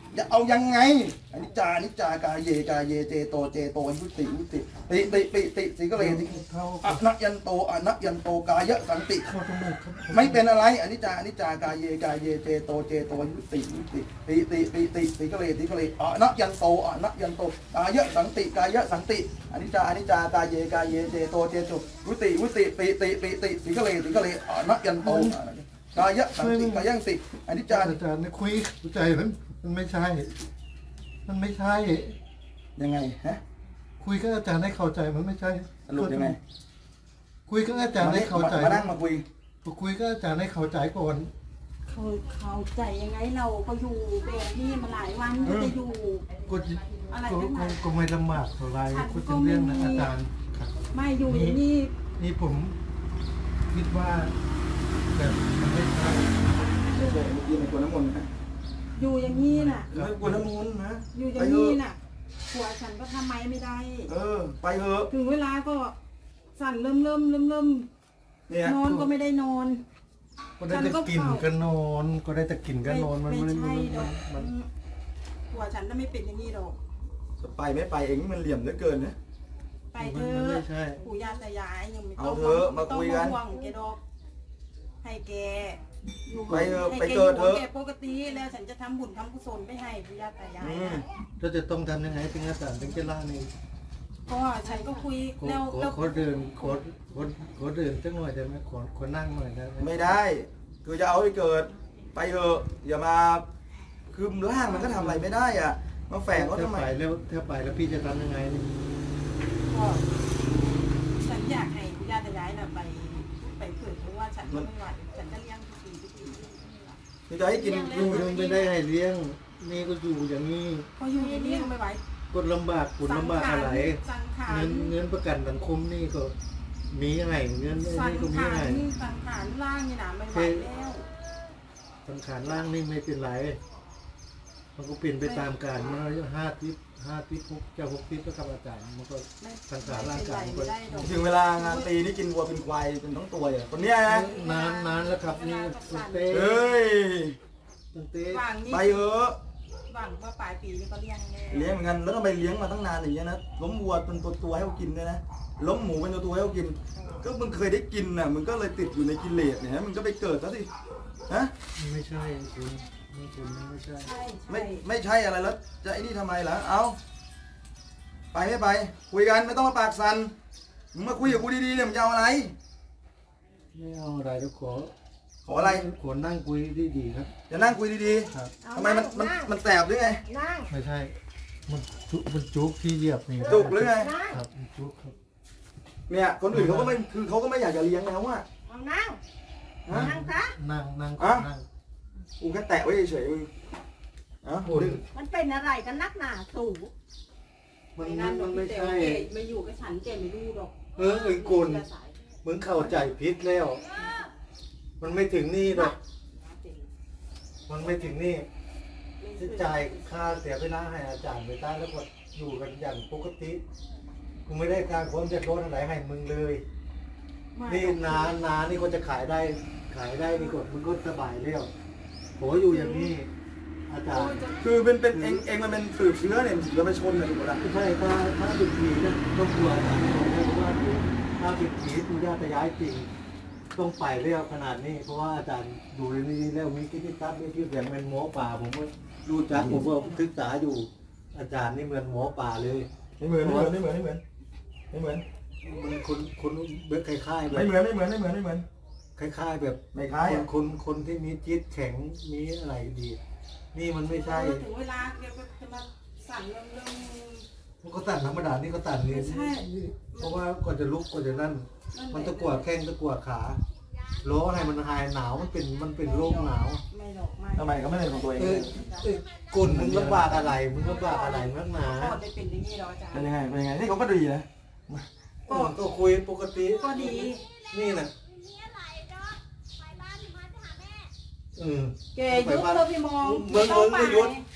จะเอายังไงอันนี้จาอันนี้จากายเยกายเยเจโตเจโตยุติยุติติติปิติสิก็เลยติเท่าอนัยันโตอนัยันโตกายะสันติเข้าตรงนี้ครับไม่เป็นอะไรอันนี้จาอันนี้จากายเยกายเยเจโตเจโตยุติยุติติติปิติสิก็เลยสิก็เลยอนัยันโตอนัยันโตกายะสันติกายะสันติอันนี้จาอันนี้จากายเยกายเยเจโตเจโตยุติยุติปิติปิติสิก็เลยสิก็เลยอนัยันโตกายะสันติกายะสันติอันนี้จาอาจารย์เนี่ยคุยใจมันมันไม่ใช่ มันไม่ใช่ยังไงฮะคุยกับอาจารย์ให้เข้าใจมันไม่ใช่สรุปยังไงคุยกับอาจารย์ให้เข้าใจมานั่งมาคุยคุยกับอาจารย์ให้เข้าใจก่อนเขาเข้าใจยังไงเราก็อยู่แบบนี้มาหลายวันก็จะอยู่ก็อะไรก็กันก็นะก็ไม่ลำบากเท่าไรฉันคุยก็เป็นไม่เรื่องนะมีอาจารย์ครับไม่อยู่อย่างนี้นี่ผมคิดว่าแบบมันไม่ใช่เมื่อกี้ในกวนน้ำมนต์นะอยู่อย่างนี้น่ะไม่กวนน้ำมนต์นะอยู่อย่างนี้น่ะผัวฉันก็ทำไมไม่ได้เออไปเถอะถึงเวลาก็สั่นเริ่มเริ่มเริ่มเริ่มเนี่ยนอนก็ไม่ได้นอนก็ได้แต่กินกันนอน ก็ได้แต่กินกันนอนมันไม่ไม่ใช่มันดอกมันผัวฉันน่ะไม่เป็นอย่างนี้ดอกจะไปไม่ไปเองนี่มันเหลี่ยมเหลือเกินนะไปเถมันอะไม่ใช่ปู่ย่าตายายยังไม่ต้เอาองเถอะมาคุยกันไต้องห่วงแกดอก ให้แกอยู่ไปเถอะให้ไปแกเกิดเถอะยู่แกปกติแล้วฉันจะทำบุญทำกุศลไปให้ปู่ย่าตายายอืมนะเราจะต้องทำยังไงถึงอาจารย์ถึงจะล่านี่เพราะว่าฉันก็คุยขอแล้วขอแล้วขอเดินขอขอขอเดินจังหน่อยได้ไหมขอขอนั่งหน่อยได้ไหมไม่ได้ คือจะเอาให้เกิด ไปเถอะอย่ามาคือร่างมันก็ทำอะไรไม่ได้อ่ะมาแฝงเขาถ้าทำไมไปแล้วถ้าไปแล้วพี่จะทำยังไงนี่ก็ฉันอยากให้ปู่ย่าตายายน่ะไปไปเกิดเพราะว่าฉันก็ไม่ไหวฉันจะเลี้ยงทุกปีทุกปีคือจะให้กินอยู่ยังไม่ได้ให้เลี้ยงนี่ก็อยู่อย่างนี้พออยู่อย่างนี้ก็ไม่ไหวกดลำบากกดลำบากอะไรสังขารเงินเงินประกันสังคมนี่ก็มียังไงเงินสังนี่ก็มีขายังไงรสังขารล่างนี่นะไม่ไหวแล้วสังขารล่างนี่ไม่เป็นไรมันก็เปลี่ยนไปตามการมันห้าทิศห้าทิศพกเจ้าพกทิศก็กับอาจารย์มันก็สังขารร่างกายมันก็ถึงเวลางานตีนี่กินวัวเป็นควายเป็นทั้งตัวอย่างคนเนี้ยนะนานนานแล้วครับนี่ตั้งแต่เฮ้ยตั้งแต่วางนี่ไปเถอะวางว่าปลายปีนี่ก็เลี้ยงแน่เลี้ยงเหมือนกันแล้วทำไมเลี้ยงมาตั้งนานอย่างเงี้ยนะล้มวัวเป็นตัวตัวๆให้เขากินด้วยนะล้มหมูเป็นตัวตัวๆให้เขากิน ก็มึงเคยได้กินน่ะมึงก็เลยติดอยู่ในกิเลสเนี่ยมึงก็ไปเกิดซะสิฮะไม่ใช่คุณไม่คุณไม่ใช่ใช่ไม่ใช่ไม่ใช่อะไรแล้วจะไอ้นี่ทำไมล่ะเอาไปไม่ไปคุยกันไม่ต้องมาปากสันมึงมาคุยกับกูดีๆเนี่ยมึงจะเอาอะไรไม่เอาอะไรแล้วขอขออะไรขอนั่งคุยดีๆครับจะนั่งคุยดีครับๆทำไมมันมันมันแสบหรือไงนั่งไม่ใช่ มันจุมันจุกที่เหยียบนี่จุกหรือไงนั่งครับมันจุกครับเนี่ยคนอื่นเขาก็ไม่คือเขาก็ไม่อยากจะเลี้ยงแล้วว่าเอานั่งฮะนั่งซะนั่งนั่งอ่ะนั่งกูแค่แตะไว้เฉยๆมึงเอ้าคุณดึงมันเป็นอะไรกันนักหนาสูงมันนั่มันนมันไม่ใช่ไม่อยู่กับฉันแกไม่รู้หรอกเออไอ้กุลมึงเข้าใจผิดแล้ว มันไม่ถึงนี่หรอก มันไม่ถึงนี่จะจ่ายค่าเสียเวลาให้อาจารย์ไปต้าแล้วก็อยู่กันอย่างปกติกูไม่ได้การความจะโทษอะไรให้มึงเลย นี่นานานี่ก็จะขายได้ ขายได้นี่ก็มึงก็สบายแล้วโหอยู่อย่างนี้ อาจารย์คือเป็นเป็นเองเองมันเป็นสืบเชื้อเนี่ยมันถึงจะมาชนกันถูกไหมล่ะไม่ใช่ถ้าถ้าเป็นผีนะต้องกลัวอาจารย์เพราะว่าถ้าเป็นผีปู่ย่าตายายจริงต้องไปเรียวขนาดนี้ เพราะว่าอาจารย์ดูในนี้แล้วมีกิจกรรมมีชื่อเสียงเป็นหมอป่าผมก็รู้จักผมก็ศึกษาอยู่ อาจารย์นี่เหมือนหมอป่าเลยไม่เหมือนไม่เหมือนไม่เหมือนไม่เหมือนไม่เหมือนมันคนคนเบิกคล้ายๆแบไม่บเหมือนไม่เหมือนไม่เหมือนไม่เหมือนคล้ายๆแบบไม่คล้ายคนอ่ะคนคนที่มีจิตแข็งมีอะไรดี นี่มันไม่ใช่ถึงเวลาแกก็จะมาสั่นเริ่มเริ่มมันก็ตัดธรรมดานี่ก็ตัดนี่ไม่ใช่เพราะว่าก่อนจะลุกก่อนจะนั่น มันตะกั่วแข้งตะกั่วขาล้อให้มันหายหนาวมันเป็นมันเป็นโรคหนาวไม่หรอกไม่ทำไมเขาไม่เป็นของตัวเองเออเอ้ยกลมึงลำบากอะไรมึงลำบากอะไรนักหนาพ่อได้เป็นอย่างนี้หรออาจารย์เป็นยังไงเป็นยังไงนี่เขาก็ดีนะก็ก็คุยปกติก็ดีนี่นะอืมแกยุบเธอพี่มองเมืองต้เมืองไปไม่ยุด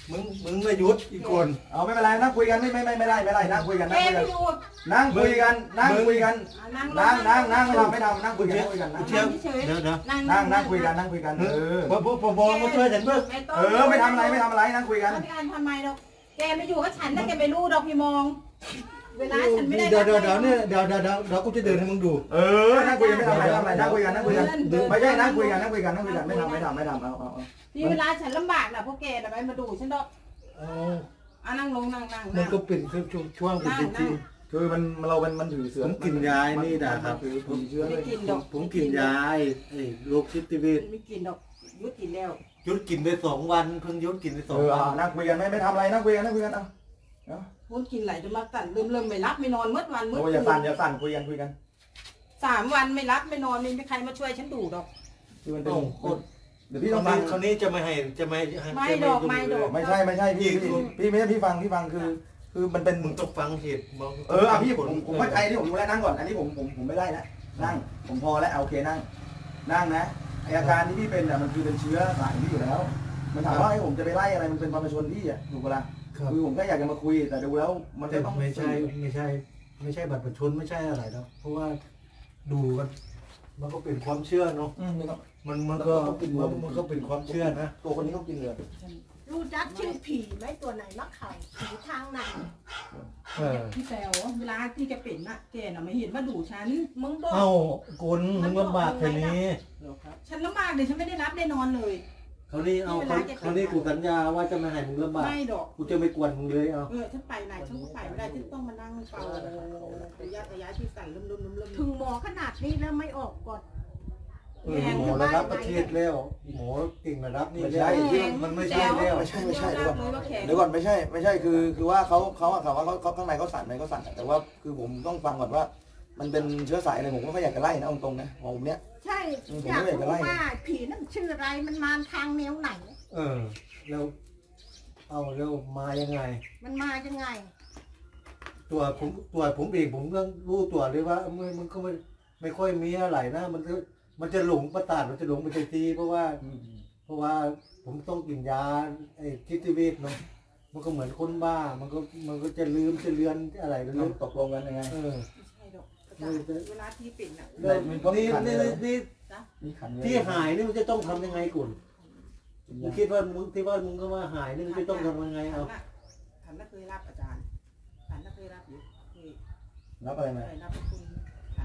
มึงมึงไม่หยุดอีกคนเอาไม่เป็นไรนั่งคุยกันไม่ไม่ไม่ไม่ได้ไม่ได้นั่งคุยกันแกนั่งคุยกันไม่อยู่นั่งคุยกันนั่งคุยกันอ่ะนั่งลนั่งนั่งนั่งไม่ทำไม่ทำนั่งคุยกันนั่งคุยกันนั่งเที่ยวเดี๋ยวเดี๋ยวนั่งนั่งนั่งคุยกันนั่งคุยกันเออพอพอพอพอมาช่วยฉันเพื่อเออไม่ทำอะไรไม่ทำอะไรนั่งคุยกันไม่การทำไมดอกแกไม่อยู่กับฉันถ้าแกไปรู้ดอกพี่มอง เวลาฉันไม่ได้เดี๋ยวเดี๋ยวเดี๋ยวเนี่ยเดี๋ยวเดี๋ยวเดี๋ยวเดี๋ยวกูจะเดินให้มึงดูเออนั่งคุยกันไม่ทำอะไรไม่ทำอะไรนั่งคุยกันนั่งคุยกันไม่ใช่นั่งคุยกันนั่งคุยกันนั่งคุยกันไม่ทำไม่ทำไม่ทำเอาเอาเอานี่เวลาฉันลำบากนะพวกแกน่ะไปมาดูฉันดอกเอาอ่ะนั่งลงนั่งนั่งมันก็เป็นช่วงช่วงเป็นจริงคือมันเรามันมันถือเสือผมกินยานี่นะครับถือถือเชื้อไม่เลยกินดอกผมกินยาไอ้โรคชิตเวชไม่กินดอกยุดกินแล้วหยุดกินไปสองวันเพิ่งหยุดกินไปสเอองอวันนั่งคุยกันไม่ไม่ทำอะไรนั่งคุยกันนั่งคุยกันเอาพูดกินไหลจนมาสั่นเริ่มเริ่มไม่รับไม่นอนเมื่อวันเมื่อโอ้คืยอย่าสั่นอย่าสั่นคุยกันคุยกันสามวันไม่รับไม่นอนไม่มีใครมาช่วยฉันดูดอกคือมันเป็นโอ้โหเดี๋ยวพี่พี่ต้ต้ออง งฟัฟังงคราวนี้จะไม่ให้จะไม่ให้ไม่จะดอกยุ่งไม่ดอกเลยไม่ใช่ไม่ใช่พี่พี่พี่ไม่ใช่พี่ฟังพี่ฟังคือ คือมันเป็นมึงต้องฟังเหตุบอกเอออ่ะพี่ผมผมเข้าใจที่ผมรู้แล้วนั่งก่อนอันนี้ผมผมผมไม่ได้แล้วนั่งผมพอแล้วโอเคนั่ง นั่งนะไออาการที่พี่เป็นอ่ะมันคือเป็นเชื้อสายพี่อยู่แล้ว มันถามว่าให้ผมจะไปไล่อะไรมันเป็นความประชนพี่อ่ะถูกปะล่ะครับคือผมแค่อยากจะมาคุยแต่ดูแล้วมันแต่ก็ต้องไม่ใช่ไม่ใช่ ไม่ใช่บัตรประชาชนไม่ใช่อะไรแล้วเพราะว่าดูกันมันก็เป็นความเชื่อเนาะอืมไม่ต้องมันมันก็มันมันก็เป็นความเชื่อนะตัวคนนี้เขากินเลยรู้จักชื่อผีไหมตัวไหนมักเข่าผีทางไหนเออพี่แต๋วเวลาที่แกเป็นน่ะแกน่ะไม่เห็นมาดูฉันมึงบอกเอ้ากุนมึงลำบากแค่นี้ฉันลำบากเลยฉันไม่ได้รับได้นอนเลยเขาวนี่เอาเขาเขาวนี่กูสัญญาว่าจะไม่ให้มึงลำบากไม่ดอกกูจะไม่กวนมึงเลยเอาเออฉันไปไหนฉันก็ไปไม่ได้ฉันต้องมานั่งเป่าระยะระยะที่สั่นลุ่มลุ่มลุ่มลุ่มถึงหมอขนาดนี้แล้วไม่ออกก่อนเออหมอระดับประเทศแล้วหมอเก่งระดับนี้แล้วมันไม่ใช่แล้วไม่ใช่ไม่ใช่เดี๋เดี๋ยยว วก่อนเลยว่าแขนเดี๋ยวก่อนไม่ใช่ไม่ใช่คือคือว่าเขาเขาอะเขาว่าเขาเขาข้างในเขาสั่นไหมเขาสั่นแต่ว่าคือผมต้องฟังก่อนว่า มันเป็นเชื้อสายอะไรผมก็ไม่อยากจะไล่นะตรงๆนะของผมเนี้ยใช่ผมอยากไม่อยากจะรู้ไล่ว่าผีนั่นชื่ออะไรมันมาทางแนวไหนเออแล้วเอาแล้วมายังไงมันมายังไงตัวผมตัวผมเองผมก็รู้ตัวเลยว่ามันมันก็ไม่ไม่ค่อยมีอะไรนะมันก็มันจะหลงประสาทมันจะหลงไปทันทีเพราะว่า เพราะว่าผมต้องกินยาไอ้ทิติเวชเนาะมันก็เหมือนคนบ้ามันก็มันก็จะลืมจะเลือนอะไรเรื่เรื่ออง งตกลงกันยังไงเออไม่ใช่ดอกอาจารย์เวลาที่เป็นน่ะแล้วนี่นี่นี่มีขันที่หายนี่มันจะต้องทำยังไงกุ่นมึงคิดว่ามึงที่ว่ามึงก็ว่าหายนี่มันจะต้องทำยังไงเอาฉันน่ะเคยรับอาจารย์ฉันน่ะเคยรับอยู่เคยรับอะไรเคมายรับคุณฉัน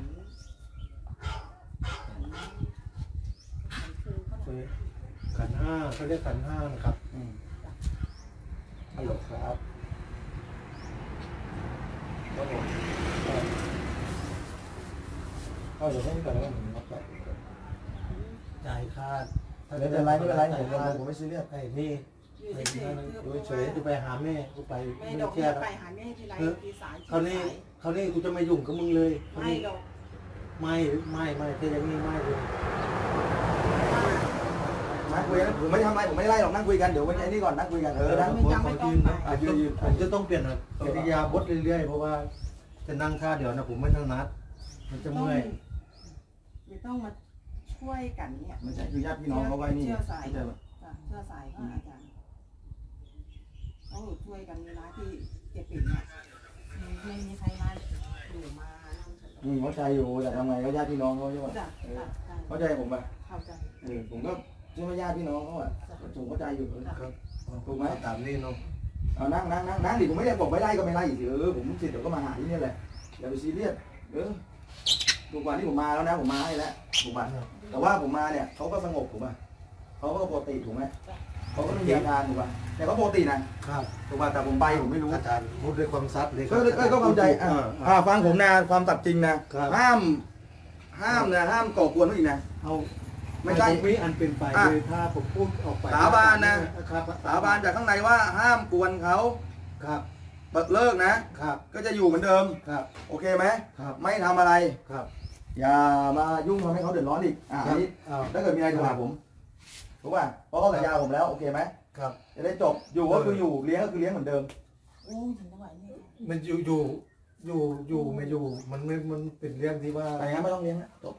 ฉันฉันคือเขาน่ะขันห้าเขาเรียกขันห้านะครับอืมฮัลโหลครับครับผมก็เดี๋ยวให้ก่อนแล้วกันผมรับไปจ่ายค่าไม่เป็นไรไม่เป็นไรผมผมไม่ซีเรียสไอ้นี่อยู่ไอ้เฉนี่ยๆดูเฉยกูไปหาแม่กูไปไม่ไม่ดอกเครียดไปหาแม่ทีไรทีสายทีคราวนี้สายคราวนี้กูจะไม่ยุ่งกับมึงเลยคราวไม่นี้ดอกไม่ไม่ไม่แต่อย่างนี้ไม่เลยนั่งคุยกันผมไม่ทำอะไรผมไม่ไล่หรอกนั่งคุยกันเดี๋ยววันนี้นี่ก่อนนั่งคุยกันเออนั่งผมขอยืนนะผมจะต้องเปลี่ยนกิริยาบทเรื่อยๆเพราะว่าจะนั่งท่าเดี๋ยวนะผมไม่ถนัดมันจะต้องเมื่อยไม่ต้องมาช่วยกันเนี่ยไม่ใช่คือญาติพี่น้องเขาไว้นี่เชื่อสายเข้าใจปะจ้ะเชื่อสายเขาอาจารย์ต้องช่วยกันเวลาที่เจ็บปิดเนี่ยไม่มีใครมาอยู่มานั่งกันหรอกอืมเข้าใจอยู่แต่ทำไงก็ญาติพี่น้องเขาใช่ปะจ้ะเออจ้ะจ้ะเข้าใจผมปะเข้าใจเออผมก็ใช่ไหมญาติพี่น้องเขาอ่ะผมเข้าใจอยู่เออครับถูกไหมตามนี้เนาะเอานั่งนั่งนั่งนั่งดิผมไม่ได้บอกไม่ได้ก็ไม่ไล่สิเออผมสิทธิ์เดี๋ยวก็มาหาที่นี่แหละอย่าไปซีเรียสเออถูกกว่าที่ผมมาแล้วนะผมมาให้แล้วถูกป่ะแต่ว่าผมมาเนี่ยเขาก็สงบถูกป่ะเขาก็ปกติถูกไหมเขาก็ไม่มีอาการถูกป่ะแต่เขาปกตินะครับ ถูกป่ะแต่ผมไปผมไม่รู้อาจารย์พูดด้วยความซัดเลยก็ก็ก็เข้าใจอ่าอ่าฟังผมนะความตัดจริงนะครับ ห้าม ห้ามนะห้ามก่อกวนเขาอีกนะเอาไม่ใช่มีอันเป็นไปอ่ะเลยถ้าผมพูดออกไปสาบานนะครับสาบานจากข้างในว่าห้ามกวนเขาครับเลิกนะครับก็จะอยู่เหมือนเดิมครับโอเคไหมครับไม่ทำอะไรครับอย่ามายุ่งทำให้เขาเดือดร้อนอีกอ่าคอัรันบนี้เอาถ้าเกิดมีอะไรโทรหาผมถูกป่ะเพราะเขาสัญญาผมแล้วโอเคไหมครับจะได้จบอยู่ก็คืออยู่เลี้ยงก็คือเลี้ยงเหมือนเดิมโอ้ยถึงจังหวะนี้มันอยู่อยู่อยู่อยู่ไม่อยู่มันไม่มันเป็นเรื่องที่ว่าแต่งั้นไม่ต้องเลี้ยงนะจบ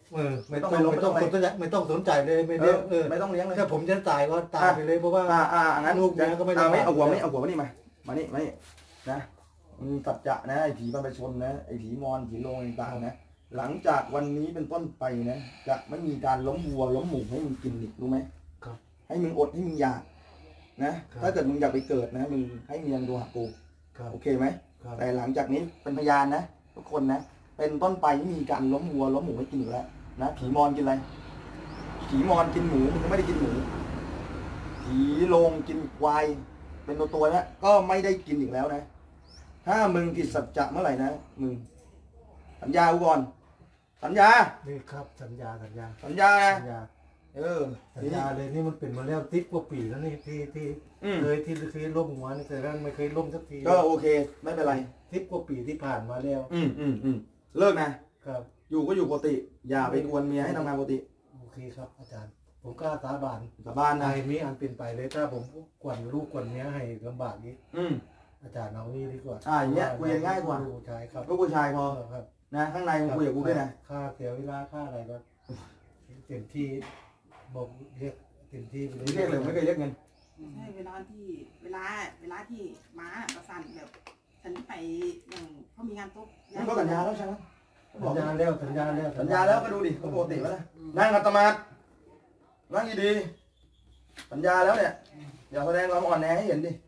เออไม่ต้องไม่ต้องสนใจไม่ต้องสนใจเลยไม่เอเลี้ยองเออไม่ต้องเลี้ยงเลยถ้าผมจะตายก็ตายไปเลยเพราะว่าอ่าอ่างั้นลูกเมียก็ไม่ได้เอาไม่เอาหัวตามไม่เอาหัวมานี่มามานี่มานี่นะมึงตัดจะนะไอ้ผีบรรพชนนะไอ้ผีมอนผีโลงต่างๆนะหลังจากวันนี้เป็นต้นไปนะจะไม่มีการล้มวัวล้มหมูให้มึงกินอีกรู้ไหมครับให้มึงอดให้มึงอยากนะถ้าเกิดมึงอยากไปเกิดนะมึงให้เมียงตัวหากูครับโอเคไหมครับแต่หลังจากนี้เป็นพยานนะทุกคนนะเป็นต้นไปไม่มีการล้มวัวล้มหมูให้กินอีกแล้วนะผีมอนกินอะไรผีมอนกินหมูมึงก็ไม่ได้กินหมูผีโลงกินควายเป็นตัวตัวๆนะก็ไม่ได้กินอีกแล้วนะถ้ามึงผิดสัจจะเมื่อไหร่นะมึงสัญญากูก่อนสัญญานี่ครับสัญญาสัญญาสัญญานะสัญญาเออสัญญาเลยนี่มันเป็นมาแล้วทิศกว่าปีแล้วนี่ที่ที่อืมเคยที่ที่ล่มหัวนี่แต่ก็ไม่เคยล่มสักทีก็โอเคไม่เป็นไรทิศกว่าปีที่ผ่านมาแล้วอืมอืมอืมเลิกนะครับ อยู่ก็อยู่ปกติ อย่าไปกวนเมียให้ทำงานปกติโอเคครับอาจารย์ ผมกล้าสาบานสาบานนายนะมีอันเป็นไปเลยถ้าผมกวนลูกกวนเนี้ยให้ลำบากนี้อืมอาจารย์เอานี่ดีกว่าอ่าอย่างเงี้ยคุยกันง่ายกว่าลูกชายครับลูกผู้ชายพอครับนะข้างในมึงคุยกับกูด้วยนะค่าเสียเวลาค่าอะไรก็เต็มที่บอกเรียกเต็มที่ไปไม่เรียกเลยไม่เคยเรียกเงินใช่เวลาที่เวลาเวลาที่ม้าประสานแบบฉันไปอย่างเขามีงานตุ๊กมันก็สัญญาแล้วใช่ไหมสัญญาแล้วสัญญาแล้วสัญญาแล้วก็ดูดิก็ปกติวะนะนั่งอัตมาดนั่งดีๆสัญญาแล้วเนี่ยอย่าแสดงความอ่อนแอให้เห็นดิ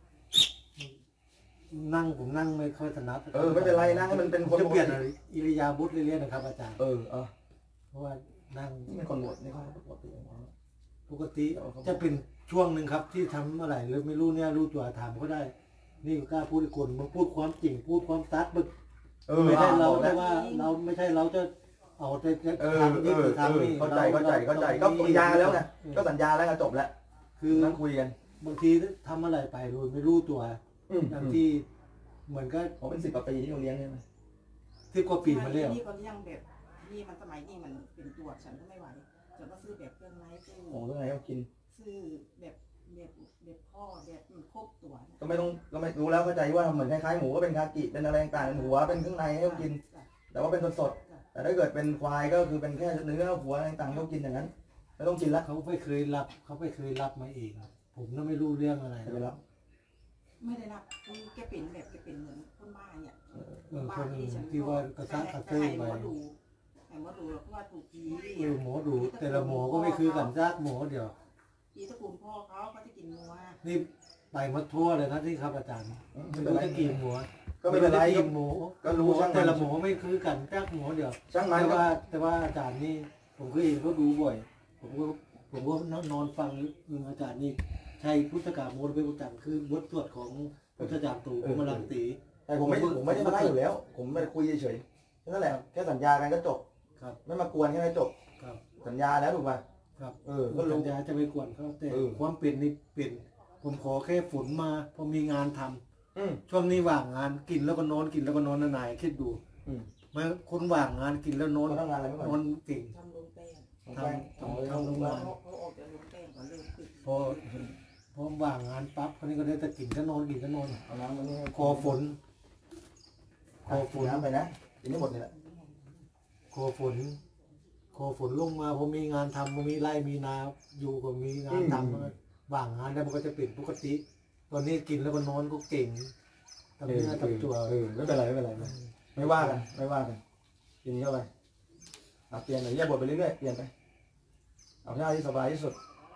นั่งผมนั่งไม่ค่อยถนัดเออไม่เป็นไรนั่งให้มันเป็นคนจะปเปกลี่ยนติอิริยาบถเรื่อยๆนะครับอาจารย์เออเออเพราะว่านั่งนี่เป็นคนบวชนี่เขาปกติปกติจะเป็นช่วงหนึ่งครับที่ทำอะไรหรือไม่รู้เนี่ยรู้ตัวถามเขาได้ นี่ก็กล้าพูดอีกคนมาพูดความจริงพูดความตัดบึกเออไม่ได้เราอแต่แล้วว่าเราไม่ใช่เราจะเอาแต่จะเออทำเอนี่อคือเอทำอนี่เข้าใจเข้าใจเข้าใจก็สัญญาแล้วไงก็สัญญาแล้วก็จบแล้วคือนั่งคุยกันบางทีทำอะไรไปโดยไม่รู้ตัวอืมอย่างที่เหมือนก็ผมเป็นสิบกว่าปีที่เราเลี้ยงใช่ไหมสิบกว่าปีมาแล้วนี่ก็เลี้ยงแบบนี่มันสมัยนี้มันเป็นตัวฉันก็ไม่ไหวฉันก็ซื้อแบบเครื่องไม้ซื้อโอ้ตัวไหนเขากินซื้อแบบแบบแบบพ่อแบบมันครบตัวนะก็ไม่ต้องก็ไม่รู้แล้วเข้าใจว่าเหมือนคล้ายๆหมูก็เป็นคากิเป็นอะไรต่างๆเป็นหัวเป็นเครื่องในให้เขากิน แต่ว่าเป็นสดๆแต่ถ้าเกิดเป็นควายก็คือเป็นแค่เนื้อหัวอะไรต่างๆเขากินอย่างนั้นไม่ต้องกินแล้วเขาไม่เคยรับเขาไม่เคยรับมาเองผมก็ไม่รู้เรื่องอะไรไม่รับไม่ได้รับคือแกเป็นแบบแกเป็นเหมือนคนบ้าเนี่ยเออคนที่ว่ากระซักกระเซยไปหมอดูให้หมอดูแล้วก็ว่าถูกผีเออหมอดูแต่ละหมอก็ไม่คือกันซากหมอเดียวผีตระกูลพ่อเขาก็จะกินงัวนี่ไปมาทั่วเลยนะที่ครับอาจารย์ไม่ไม่เป็นรู้ไรจะกินหมอก็ไม่เป็นไรกินหมูก็รู้ช่างมันแต่ละหมอไม่คือกันซากหมอเดียวช่างมันแต่ก็ว่าแต่ว่าอาจารย์นี่ผมก็เองก็ดูบ่อย ผมก็ผมก็นอนฟังอาจารย์นี่ใช้พุทธกาโมดเป็นประจำคือบทสวดของพุทธจารย์ตู่กุมรังตีแต่ผมไม่ผมไม่ได้มาไล่อยู่แล้ว ผมไม่ได้คุยเฉยๆนั่นแหละแค่สัญญากันก็จบครับไม่มากวนแค่นั้นจบครับสัญญาแล้วถูกป่ะครับเออก็ก็ลรู้งยาจะไปกวนเขาแต่เออความเป็นนี่เป็นผมขอแค่ฝนมาพอมีงานทำอืมช่วงนี้ว่างงานกินแล้วก็นอนกินแล้วก็นอนนานๆคิดดูอืมมาคนว่างงานกินแล้วนอนเขาทำงานอะไรไม่ก่อนนอนเก่งทำลงแป้งทำแป้งทำทำโรงงานเขาเขาออกจากลงแป้งก่อนเริ่มขึ้นพอพอว่างงานปั๊บคนนี้ก็ได้แต่กินก็นอนกินก็นอนเอาน้ำมานี่คอฝนคอฝกินนน้ำไปนะกินไม่หมดนี่แหละคอฝนคอฝนลงมาพอมีงานทำพอมีไร่มีนาอยู่ก็มีงานทำว่างงานแล้วมันก็จะเป็นปกติ ตอนนี้กินแล้วก็นอนก็เก่งทำเนื้อทำตัวเออไม่เป็นไรไม่เป็นไรไม่ว่ากันไม่ว่ากันกินเข้าไปเอาเปลี่ยนหน่อยอย่าบดไปเรื่อยๆเปลี่ยนไปเอาท่าที่สบายที่สุด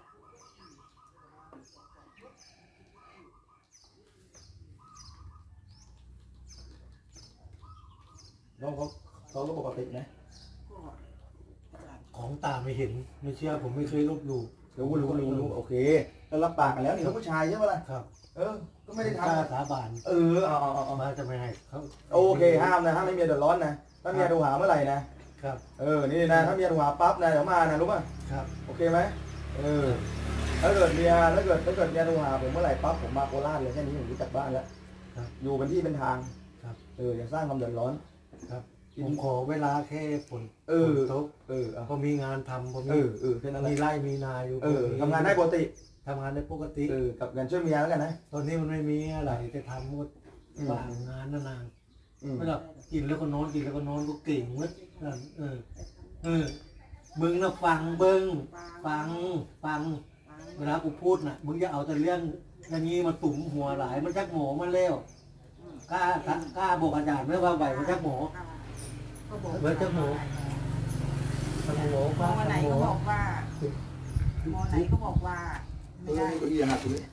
น้องเขาเขาก็ปกตินะก็อาจารย์ของตาไม่เห็นไม่เชื่อผมไม่เคยลบหลู่รู้รู้รู้รู้โอเคแล้วรับปากกันแล้วนี่เขาผู้ชายใช่ไหมล่ะครับเออก็ไม่ได้กล้าทำสาบานเออเอาเอาเอามาจะไม่ให้เขาโอเคห้ามนะห้ามไม่เมียเดือดร้อนนะถ้าเมียโทรหาเมื่อไหร่นะครับ เออนี่นะถ้าเมียโทรหาปั๊บนะเดี๋ยวมานะรู้ป่ะครับโอเคไหมเออถ้าเกิดเมียถ้าเกิดถ้าเกิดเมียโทรหาผมเมื่อไหร่ปั๊บผมมาโคราชเลยแค่นี้ผมรู้จักบ้านแล้วอยู่เป็นที่เป็นทางครับเอออย่าสร้างความเดือดร้อนครับผมขอเวลาแค่ฝนเออฝนตกเออเอาพอมีงานทำพอเอมีอเออแค่นั้นแหละมีไร่มีนาอยู่เออมีทำงานได้ปกติทำงานได้ปกติเออกับงานช่วยเมียแล้วกันนะตอนนี้มันไม่มีอะไรจะทำหมดอืมว่างงานนานอืมๆไม่หรอกกินแล้วก็นอนกินแล้วก็นอนก็เก่งหมดนั่นเออเออมึงนะฟังเบิ้งฟังฟังเวลากูพูดน่ะมึงจะเอาแต่เรื่องอย่างนี้มาตุ่มหัวหลายมันชักหมอมันเร็วกล้ากล้าบอกอาจารย์ไม่ว่าไหวมันชักหมอก็บอกเบิร์ดชักหมอชักหมอมอไหนก็บอกว่าหมอไหนก็บอกว่าเอไม่อได้ก็ดีหักเลย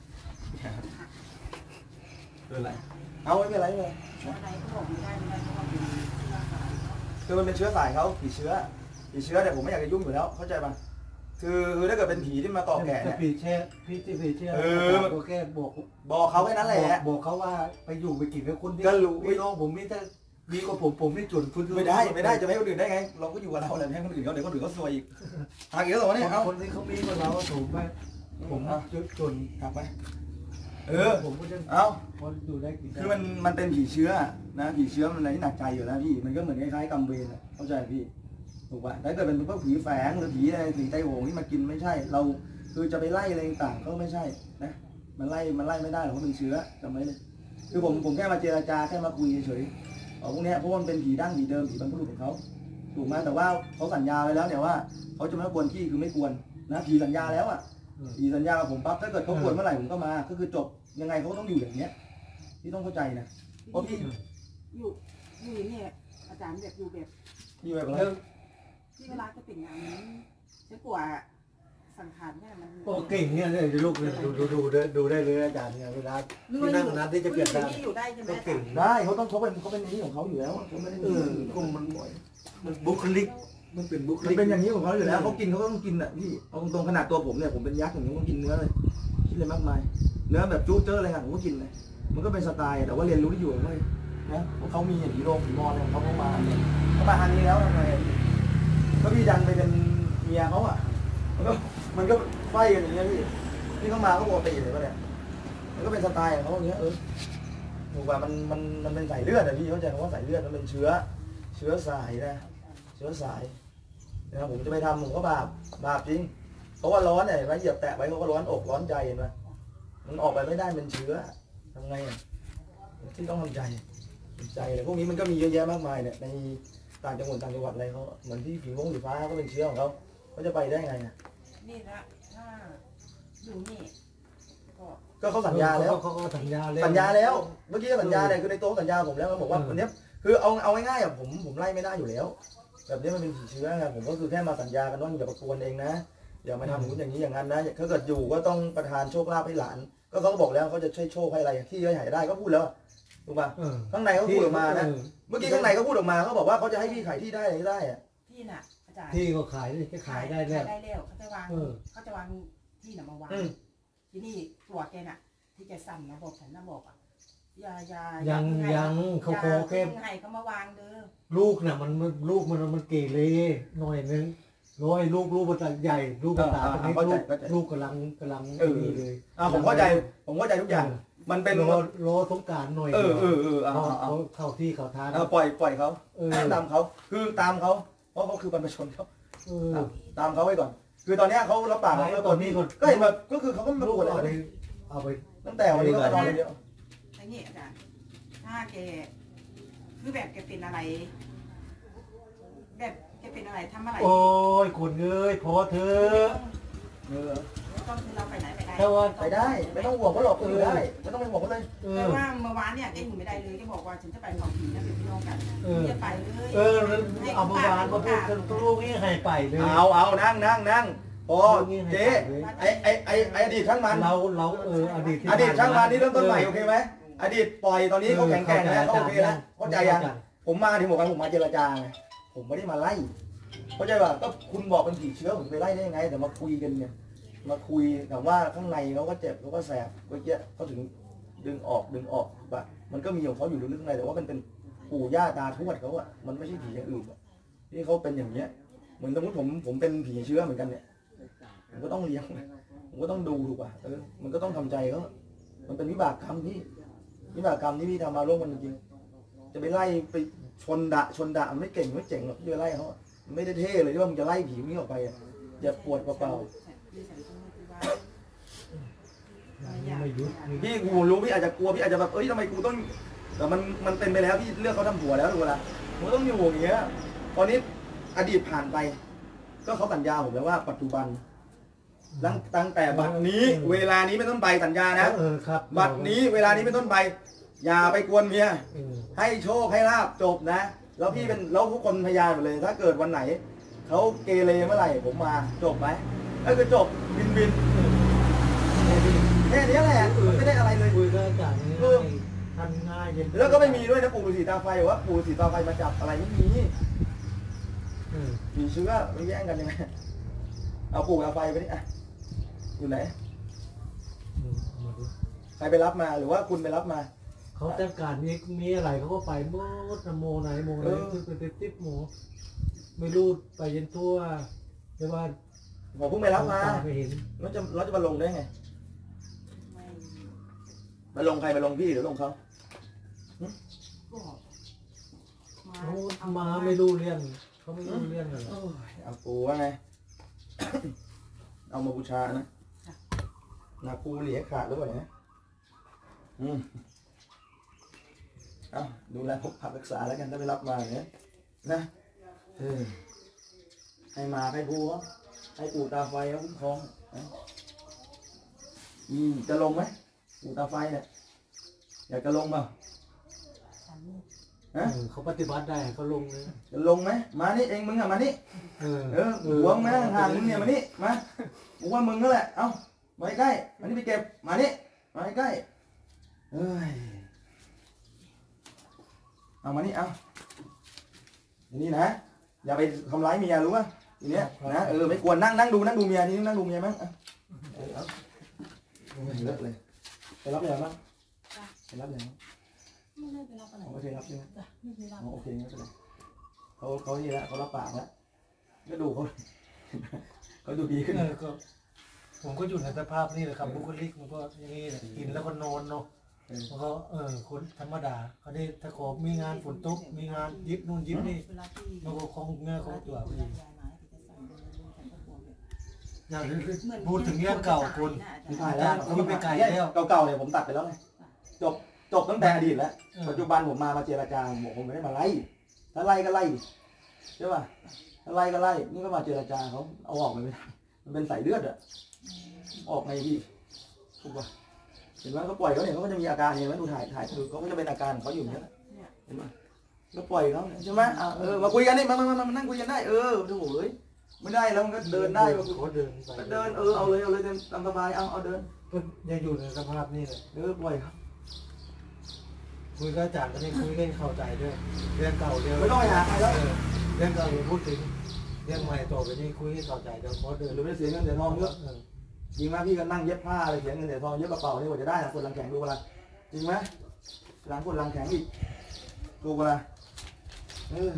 เป็นไรเอาไม่เป็นไรเลยหมอไหนก็บอกไม่ได้ไม่ได้เพราะว่าเป็นเชื้อสายคือมันเป็นเชื้อสายเขาผีเชื้อผีเชื้อเนี่ยผมไม่อยากจะยุ่งอยู่แล้วเข้าใจป่ะคือคือถ้าเกิดเป็นผีที่มาต่อแก่เนี่ยผีแช่พี่ที่ผีแช่ก็แค่บอกบอกเขาแค่นั้นแหละบอกเขาว่าไปอยู่ไปกินกับคนที่ก็รู้พี่น้องผมมีแต่ดีกว่าผมผมไม่จุนคุณไม่ได้ไม่ได้จะไม่ให้คนอื่นได้ไงเราก็อยู่กับเราแหละไม่ให้คนอื่นเขาเดี๋ยวคนอื่นเขาซวยอีกหากี่ตัวเนี่ยเอาคนที่เขามีกว่าเราถูกไหมผมจนกลับไปเออผมก็จะเอาคนอยู่ได้กี่คือมันมันเป็นผีเชื้อนะผีเชื้อมันอะไรที่หนักใจอยู่แล้วพี่มันก็เหมือนคล้ายๆกรรมเวรอะเข้าใจพี่ถูกป่ะถ้าเกิดเป็นพวกผีแฝงหรือผีอะไรผีไต้โหงที่มากินไม่ใช่ เราคือจะไปไล่อะไรต่างๆก็ไม่ใช่นะมันไล่มันไล่ไม่ได้หรอกเพราะมันเชื้อจำไว้เลยคือผมผมแค่มาเจรจาแค่มาคุยเฉยๆเอาพวกเนี้ยเพราะมันเป็นผีดั้งผีเดิมผีบรรพบุรุษของเขาถูกไหมแต่ว่าเขาสัญญาไว้แล้วเนี่ยว่าเขาจะไม่กวนที่คือไม่กวนนะผีสัญญาแล้วอ่ะผีสัญญากับผมปั๊บถ้าเกิดเขากวนเมื่อไหร่ผมก็มาก็คือจบยังไงเขาต้องอยู่อย่างเนี้ยพี่ต้องเข้าใจนะเพราะพี่อยู่อยู่เนี่ยอาจารย์แบบอยู่แบบอยู่แบบอะไรที่เวลาจะเป็นงานนี้จะกลัวสังขารเนี่ยมันโอ้เก่งเนี่ยเลยลูกดูดูดูดูได้เลยอาจารย์เนี่ยเวลาที่นั่งนั้นที่จะเปลี่ยนได้ได้อยู่ได้ใช่ไหมก็เก่งได้เขาต้องเขาเป็นเขาเป็นนี้ของเขาอยู่แล้วเขาไม่ได้เออก็มันมันบุคลิกมันเป็นบุคมันลิกเป็นอย่างนี้ของเขาอยู่แล้วเขากินเขาก็ต้องกินอ่ะพี่เอาตรงๆขนาดตัวผมเนี่ยผมเป็นยักษ์อย่างนี้ผมกินเนื้อเลยคิดเลยมากมายเนื้อแบบจู๊เจออะไรกันผมก็กินเลยมันก็เป็นสไตล์แต่ว่าเรียนรู้ที่อยู่ของเขานะเขามีอย่างผีโรงผีมอนเนี่ยเขาเข้ามาเนี่ยเขามาทางนี้แล้วทำไงก็พี่ดันไปเป็นเมียเขาอ่ะมันก็มันก็ไฟกันอย่างเงี้ยพี่ที่เขามาก็ปกติเลยปะเนี่ยมันก็เป็นสไตล์ของเขาอย่างเงี้ยเออถูกป่ะมันมันมันเป็นสายเลือดอะพี่เข้าใจคำว่าสายเลือดมันเป็นเชื้อเชื้อสายนะเชื้อสายนะครับผมจะไปทำผมก็บาปบาปจริงเพราะว่าร้อนเนี่ยเห็นไหมเหยียบแตะไว้เขาก็ร้อนอกร้อนใจเห็นไหมมันออกไปไม่ได้เป็นเชื้อทำไงอ่ะที่ต้องทำใจทำใจเลยพวกนี้มันก็มีเยอะแยะมากมายเนี่ยในต่างจังหวัดต่างจังหวัดอะไรเขาเหมือนที่ผีวงผีฟ้าก็เป็นเชื้อของเขาเขาจะไปได้ไงอ่ะนี่นะถ้าอยู่นี่ก็ก็เขาสัญญาแล้วเขาก็สัญญาแล้วสัญญาแล้วเมื่อกี้สัญญาเนี่ยคือในโต๊ะสัญญาผมแล้วเขาบอกว่าวันนี้คือเอาเอาง่ายๆอ่ะผมผมไล่ไม่ได้อยู่แล้วแบบนี้มันเป็นผีเชื้อไงผมก็คือแค่มาสัญญากันว่าอย่าประกวนเองนะอย่ามาทำอย่างนี้อย่างนี้อย่างนั้นนะถ้าเกิดอยู่ก็ต้องประทานโชคลาภให้หลานก็เขาก็บอกแล้วเขาจะช่วยโชคให้อะไรที่เขาหายได้ก็พูดแล้วถูกป่ะข้างในเขาพูดออกมานะเมื่อกี้ข้างในเขาพูดออกมาเขาบอกว่าเขาจะให้พี่ขายที่ได้อะไรได้อะที่น่ะอาจารย์ที่ก็ขายจะขายได้แล้วได้แล้วเขาจะวางเขาจะวางที่น่ะมาวางที่นี่ตัวแกน่ะที่แกสั่นนะบอกฉันนะบอกอ่ะอย่าอย่ายังยังเขาโคแค่ให้เขามาวางเด้อลูกน่ะมันลูกมันมันเกเรหน่อยนึงร้อยลูกลูกมันจะใหญ่ลูกกระตาตอนนี้ลูกลูกกำลังกำลังนี่เลยอ่าผมเข้าใจผมเข้าใจทุกอย่างมันเป็นรอรอสงการหน่อยเออเออเออเอาเขาเอาเข้าที่เขาทานเอาปล่อยปล่อยเขาเออตามเขาคือตามเขาเพราะเขาคือบรรพชนเขาเออตามเขาไว้ก่อน คือตอนนี้เขารับปากตอนนี้ก็ก็เห็นแบบก็คือเขาก็ไม่ลูกพูดเอาอะไรไปเอาไปตั้งแต่วันนี้ก็นอนเดียวไอ้นี่อาจารย์ถ้าแกคือแบบแกเป็นอะไร แบบแกเป็นอะไรทำอะไรโอ้ยคนเอ้ยพอเธอเออต้องคือเราไปไหนไปได้ถ้าว่าไปได้ไม่ต้องห่วงเขาหรอกเขาอยู่ได้ไม่ต้องไปห่วงเขาเลยเอแต่อว่าเมื่อวานเนี่ยแกอยู่ไม่ได้เลยแกบอกว่าฉันจะไปเผาผีนะเป็นพี่น้องกันเออจะไปเลยเออเอามาวานมาพูดกันลูกนี่ให้ไปเลยเอาเอานั่งนั่งนั่งพอเจ๊ไอไอไอไออดีตช่างมันเราเราเอออดีตที่อดีตช่างมันนี่เริ่มต้นใหม่โอเคไหมอดีตปล่อยตอนนี้เขาแข็งแกร่งแล้วเขาโอเคแล้วเข้าใจยังผมมาที่หมวกันผมมาเจรจาไงผมไม่ได้มาไล่เข้าใจป่ะก็คุณบอกเป็นผีเชื้อผมไปไล่ได้ยังไงแต่มาคุยกันเนี่ยมาคุยแต่ว่าข้างในเขาก็เจ็บเขาก็แสบเมื่อกี้เขาถึงดึงออกดึงออกป่ะมันก็มีของเขาอยู่ลึกๆข้างในแต่ว่ามันเป็นปู่ย่าตาทวดเขาอะมันไม่ใช่ผีอย่างอื่นที่เขาเป็นอย่างเนี้ยเหมือนสมมติผมผมเป็นผีเชื้อเหมือนกันเนี่ยผมก็ต้องเลี้ยงผมก็ต้องดูถูกป่ะเออมันก็ต้องทำใจเขามันเป็นวิบากกรรมที่วิบากกรรมที่พี่ทำมาร่วมกันจริงๆจะไปไล่ไปชนดะชนดะมันไม่เก่งไม่เจ๋งหรอกที่จะไล่เขาไม่ได้เท่เลยที่ว่ามึงจะไล่ผีนี้ออกไปอ่ะอย่าปวดเปล่าไม่ยุดๆพี่กูรู้พี่อาจจะกลัวพี่อาจจะแบบเอ้ยทำไมกูต้องแต่มันมันเป็นไปแล้วที่เลือกเขาทำผัวแล้วถูกไหมล่ะผมต้องอยู่อย่างเงี้ยตอนนี้อดีตผ่านไปก็เขาสัญญาผมแล้วว่าปัจจุบันตั้งตั้งแต่บัดนี้เวลานี้เป็นต้นไปสัญญานะเออครับบัดนี้เวลานี้เป็นต้นไปอย่าไปกวนเมียเออให้โชคให้ลาบจบนะแล้วพี่เป็นแล้วทุกคนพยานหมดเลย ถ้าเกิดวันไหนเขาเกเรเมื่อไหร่ผมมาจบไหมก็คือจบบินบินแค่นี้แหละไม่ได้อะไรเลยคุยกับอาจารย์ง่ายๆทำง่ายเย็นแล้วก็ไม่มีด้วยนะปู่ฤาษีตาไฟว่าปู่ฤาษีตาไฟมาจับอะไรไม่มีเออมีเชื้อไปแย่งกันยังไงเอาปู่ตาไฟไปนี่อ่ะอยู่ไหนอืมเอามาดูใครไปรับมาหรือว่าคุณไปรับมาเขาจัดการมีมีอะไรเขาก็ไปหมดนะโมไหนโมไหนเออคือไปติ๊บโมไม่รู้ไปเย็นทั่วแต่ว่าผมเพิ่งไปรับมาตไม่เห็นแล้วจะเราจะมาลงได้ไงไม่มาลงใครมาลงพี่หรือลงเขาบอกมาเขามาไม่รู้เรื่องเขาไม่รู้เรื่องอะไรโอ้ยเอาปู่ว่าไง เอามาบูชานะนาคูเหลียขาดหรือเปล่าเนี่ยอืมเอาดูแลพกผักรักษาแล้วกันถ้าไปรับมาอย่างเงี้ยนะเออให้มาให้บัวให้ปู่ตาไฟเขาคุ้มครองนะอืมจะลงไหมปู่ตาไฟเนี่ยอยากจะลงเปล่าฉันนี่ฮะเออเขาปฏิบัติได้เขาลงเลยจะลงไหมมานี่เองมึงอะมานี่เออเออหัวมึงนะห่างมึงเนี่ยมานี่มากูว่ามึงก็แหละเอ้ามาใกล้มานี่ไปเก็บมานี่มาใกล้เอ้ยเอามานี่เอาทีนี้นะอย่าไปทำร้ายเมียรู้ป่ะทีเนี้ยนะเออไม่ควรนั่งนั่งดูนั่งดูเมียทีนี้นั่งดูเมียมั้งเออเอาโอ้ยเลิกเลยไปรับยังบ้างไปรับยังไม่ได้ไปรับอะไรไม่เคยรับใช่ไหมจ้ะไม่เคยรับอ๋อโอเคงั้นก็ได้เขาเขานี่แล้วเขารับปากแล้วก็ดูเขาเขาดูดีขึ้นเออก็ผมก็อยู่ในสภาพนี่แหละครับบุคลิกมันก็อย่างนี้แหละกินแล้วก็นอนเนาะมันก็เออคนธรรมดาเขาได้ถ้าขอมีงานฝนตกมีงานยิบนู่นยิบนี่เวลาที่มันก็คงเงื้อคงตัวพอดียายมาที่จะสั่งเดินเดินฉันก็กลัวเลยอย่างนี้พูดถึงเรื่องเก่าคุณไม่ถ่ายแล้วคุยไปไกลแล้วเก่าๆเนี่ยผมตัดไปแล้วไงจบจบตั้งแต่อดีตแล้วเออปัจจุบันผมมามาเจรจาผมผมไม่ได้มาไล่ถ้าไล่ก็ไล่ใช่ป่ะถ้าไล่ก็ไล่นี่ก็มาเจรจาเขาเอาออกไม่ได้มันเป็นสายเลือดอะออกไงพี่ถูกป่ะเห็นไหมเขาปล่อยเขาเนี่ยเขาก็จะมีอาการเห็นไหมดูถ่ายถ่ายดูเขาก็จะเป็นอาการของเขาอยู่อย่างนี้ยเห็นไหมก็ปล่อยเขาใช่ไหมอ่ะเออมาคุยกันนี่มามามามานั่งคุยกันได้เออโอ้โหเอ้ยไม่ได้แล้วมันก็เดินได้ก็เขาเดินไปเดินเออเอาเลยเอาเลยเดินตามสบายเอาเอาเดินก็ยังอยู่ในสภาพนี่แหละเออปล่อยครับคุยกับอาจารย์ก็ได้คุยให้เข้าใจด้วยเรื่องเก่าเรื่องไม่ต้องไปหาใครแล้วเออเรื่องเก่าอย่าพูดถึงเรื่องใหม่ต่อไปนี้คุยให้เข้าใจเดี๋ยวพอเดินหรือไม่เสียเงินเสียทองเยอะเออจริงไหมพี่ก็นั่งเย็บผ้าอะไรเสียเงินเสียทองเย็บกระเป๋านี่กว่าจะได้นะคนรังแข็งดูเวลาจริงไหมร้านคนรังแข็งอีกดูเวลาเออ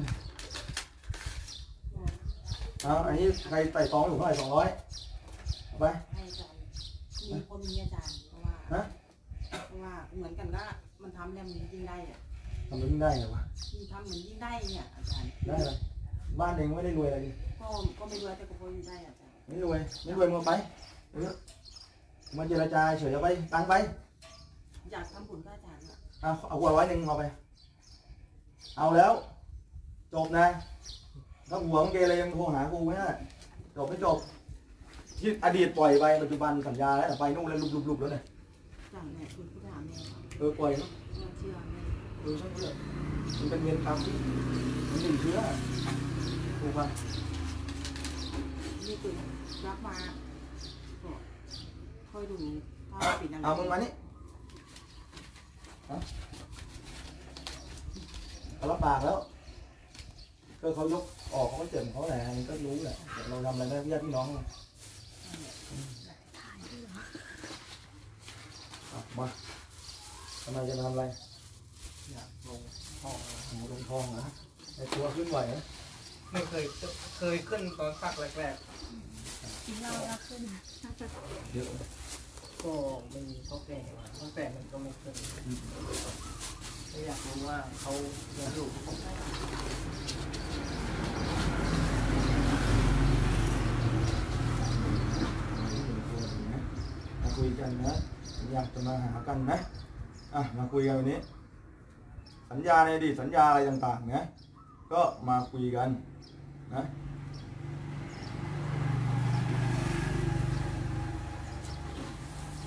เอาอันนี้ใครใส่ซองอยู่เท่าไหร่สองร้อยไปให้อาจารย์มีคนมีอาจารย์เพราะว่าฮะเพราะว่าเหมือนกันก็มันทำเนี่ยมันยิ่งได้อะทำมันยิ่งได้เหรอวะมันทำเหมือนยิ่งได้เนี่ยอาจารย์ได้เลยบ้านเองไม่ได้รวยอะไรดิก็ก็ไม่รวยแต่ก็พออยู่ได้อาจารย์ไม่รวยไม่รวยมึงเอาไปเออมาเจรจาเฉยเอาไปตังค์ไปอยากทำบุญกับอาจารย์อะเอาเอาหัวร้อยหนึ่งเอาไป เอาแล้ว จบนะถ้าหัวมึงเกเรมึงโทรหากูไม่ได้จบไม่จบที่อดีตปล่อยไปปัจจุบันสัญญาแล้วแต่ไปนู่นแล้วลุบๆๆแล้วเนี่ยสั่งเนี่ยคุณผู้ถามแม่เออปล่อยเนาะเชื่อเชื่อแม่เออใช่เชื่อมันเป็นเวรกรรมที่มันหนีเชื้อถูกป่ะนี่คือรับมาก็ค่อยดูถ้าปิดอะไรเอามึงมานี่เอาเขารับปากแล้วก็เขายกออกเขาก็เจ็บเขาแหละมันก็รู้แหละแต่เราทำอะไรได้ญาติพี่น้องไงอ่ะมาทำไมจะทำอะไรอยากลงห้องหมูลงทองนะไอ้ตัวขึ้นไหวนะไม่เคยเคยขึ้นตอนสักแรกกินเหล้าแล้วขึ้นเยอะๆก็ไม่มีเขาแก่มาตั้งแต่มันก็ไม่เคยก็อยากรู้ว่าเขายังอยู่มาคุยกันนะอยากจะมาหากันนะอ่ะมาคุยกันวันนี้ สัญญาในอดีตสัญญาอะไรต่างๆนะก็มาคุยกันนะ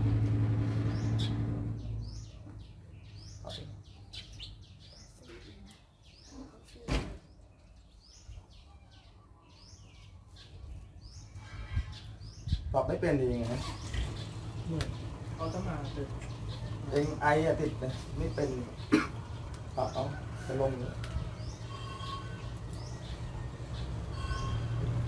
ปรับไม่เป็นเองไงเขาจะมาตึกเองไออะติดเลยไม่เป็นปรับเอาจะลงเลย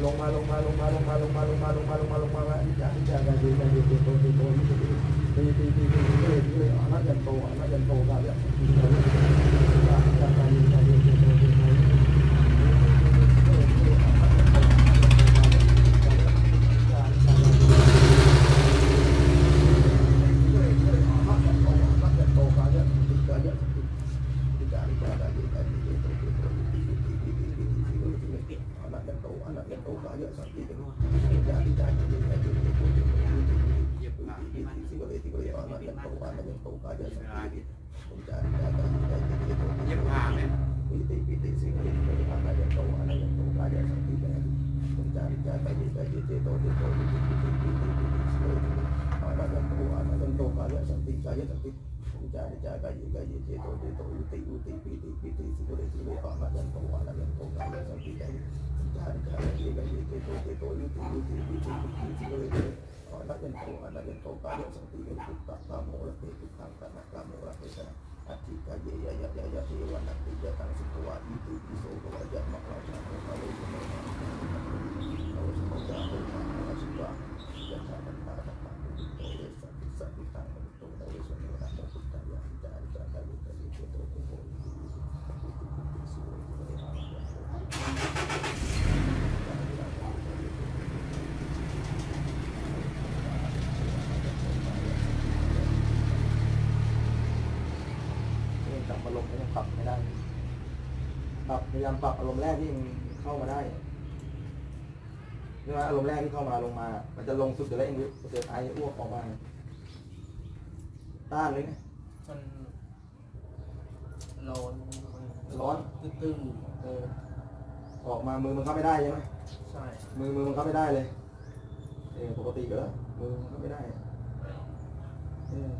ลงมาลงมาลงมาลงมาลงมาลงมาลงมาลงมาลงมาว่าที่จะที่จะการยืนการยืนโตโตโตนี่จะตีตีตีตีตีเลยตีเลยอ่ะนักยันโตอ่ะนักยันโตกันเนี่ยการการยืนการยืนโตโตโตอารมณ์ยังปรับไม่ได้ปรับพยายามปรับอารมณ์แรกที่มันเข้ามาได้นี่ว่าอารมณ์แรกที่เข้ามาลงมามันจะลงสุดแต่ละเองเกิดไออ้วกออกมาต้านเลยนะมันร้อนร้อนตื้อเออออกมามือมันเข้าไม่ได้ใช่ไหมใช่มือมือมันเข้าไม่ได้เลยเออปกติเหรอมือมันเข้าไม่ได้เออ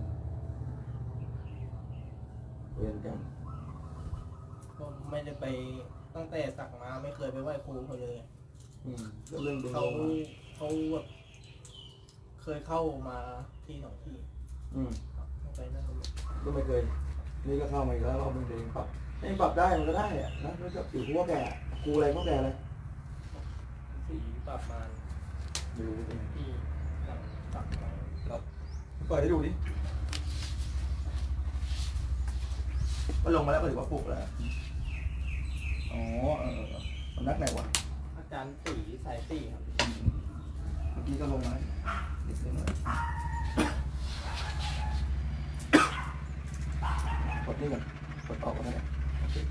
เวียนกันก็ไม่ได้ไปตั้งแต่สักมาไม่เคยไปไหว้ครูเขาเลยอืมเรื่องดึงเขาเขาแบบเคยเข้ามาที่สองที่อืมไปนั่นก็ไม่เคยนี่ก็เข้ามาอีกแล้วรอบนึงเองปรับเองปรับได้มันก็ได้อะนะไม่ก็อยู่ครูว่าแก่ครูอะไรก็แก่เลยสีปรับมาดูดิที่สั่งตักมาครับเปิดให้ดูดิก็ลงมาแล้วก็ถือว่าปลุกแล้วอ๋อเออสำนักไหนวะอาจารย์สีสายสีครับเมื่อกี้ก็ลงมานิดนึงเลยกดนี่ก่อนกดออกก็ได้โอเค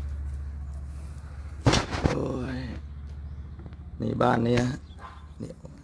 โอ้ยนี่บ้านนี้นี่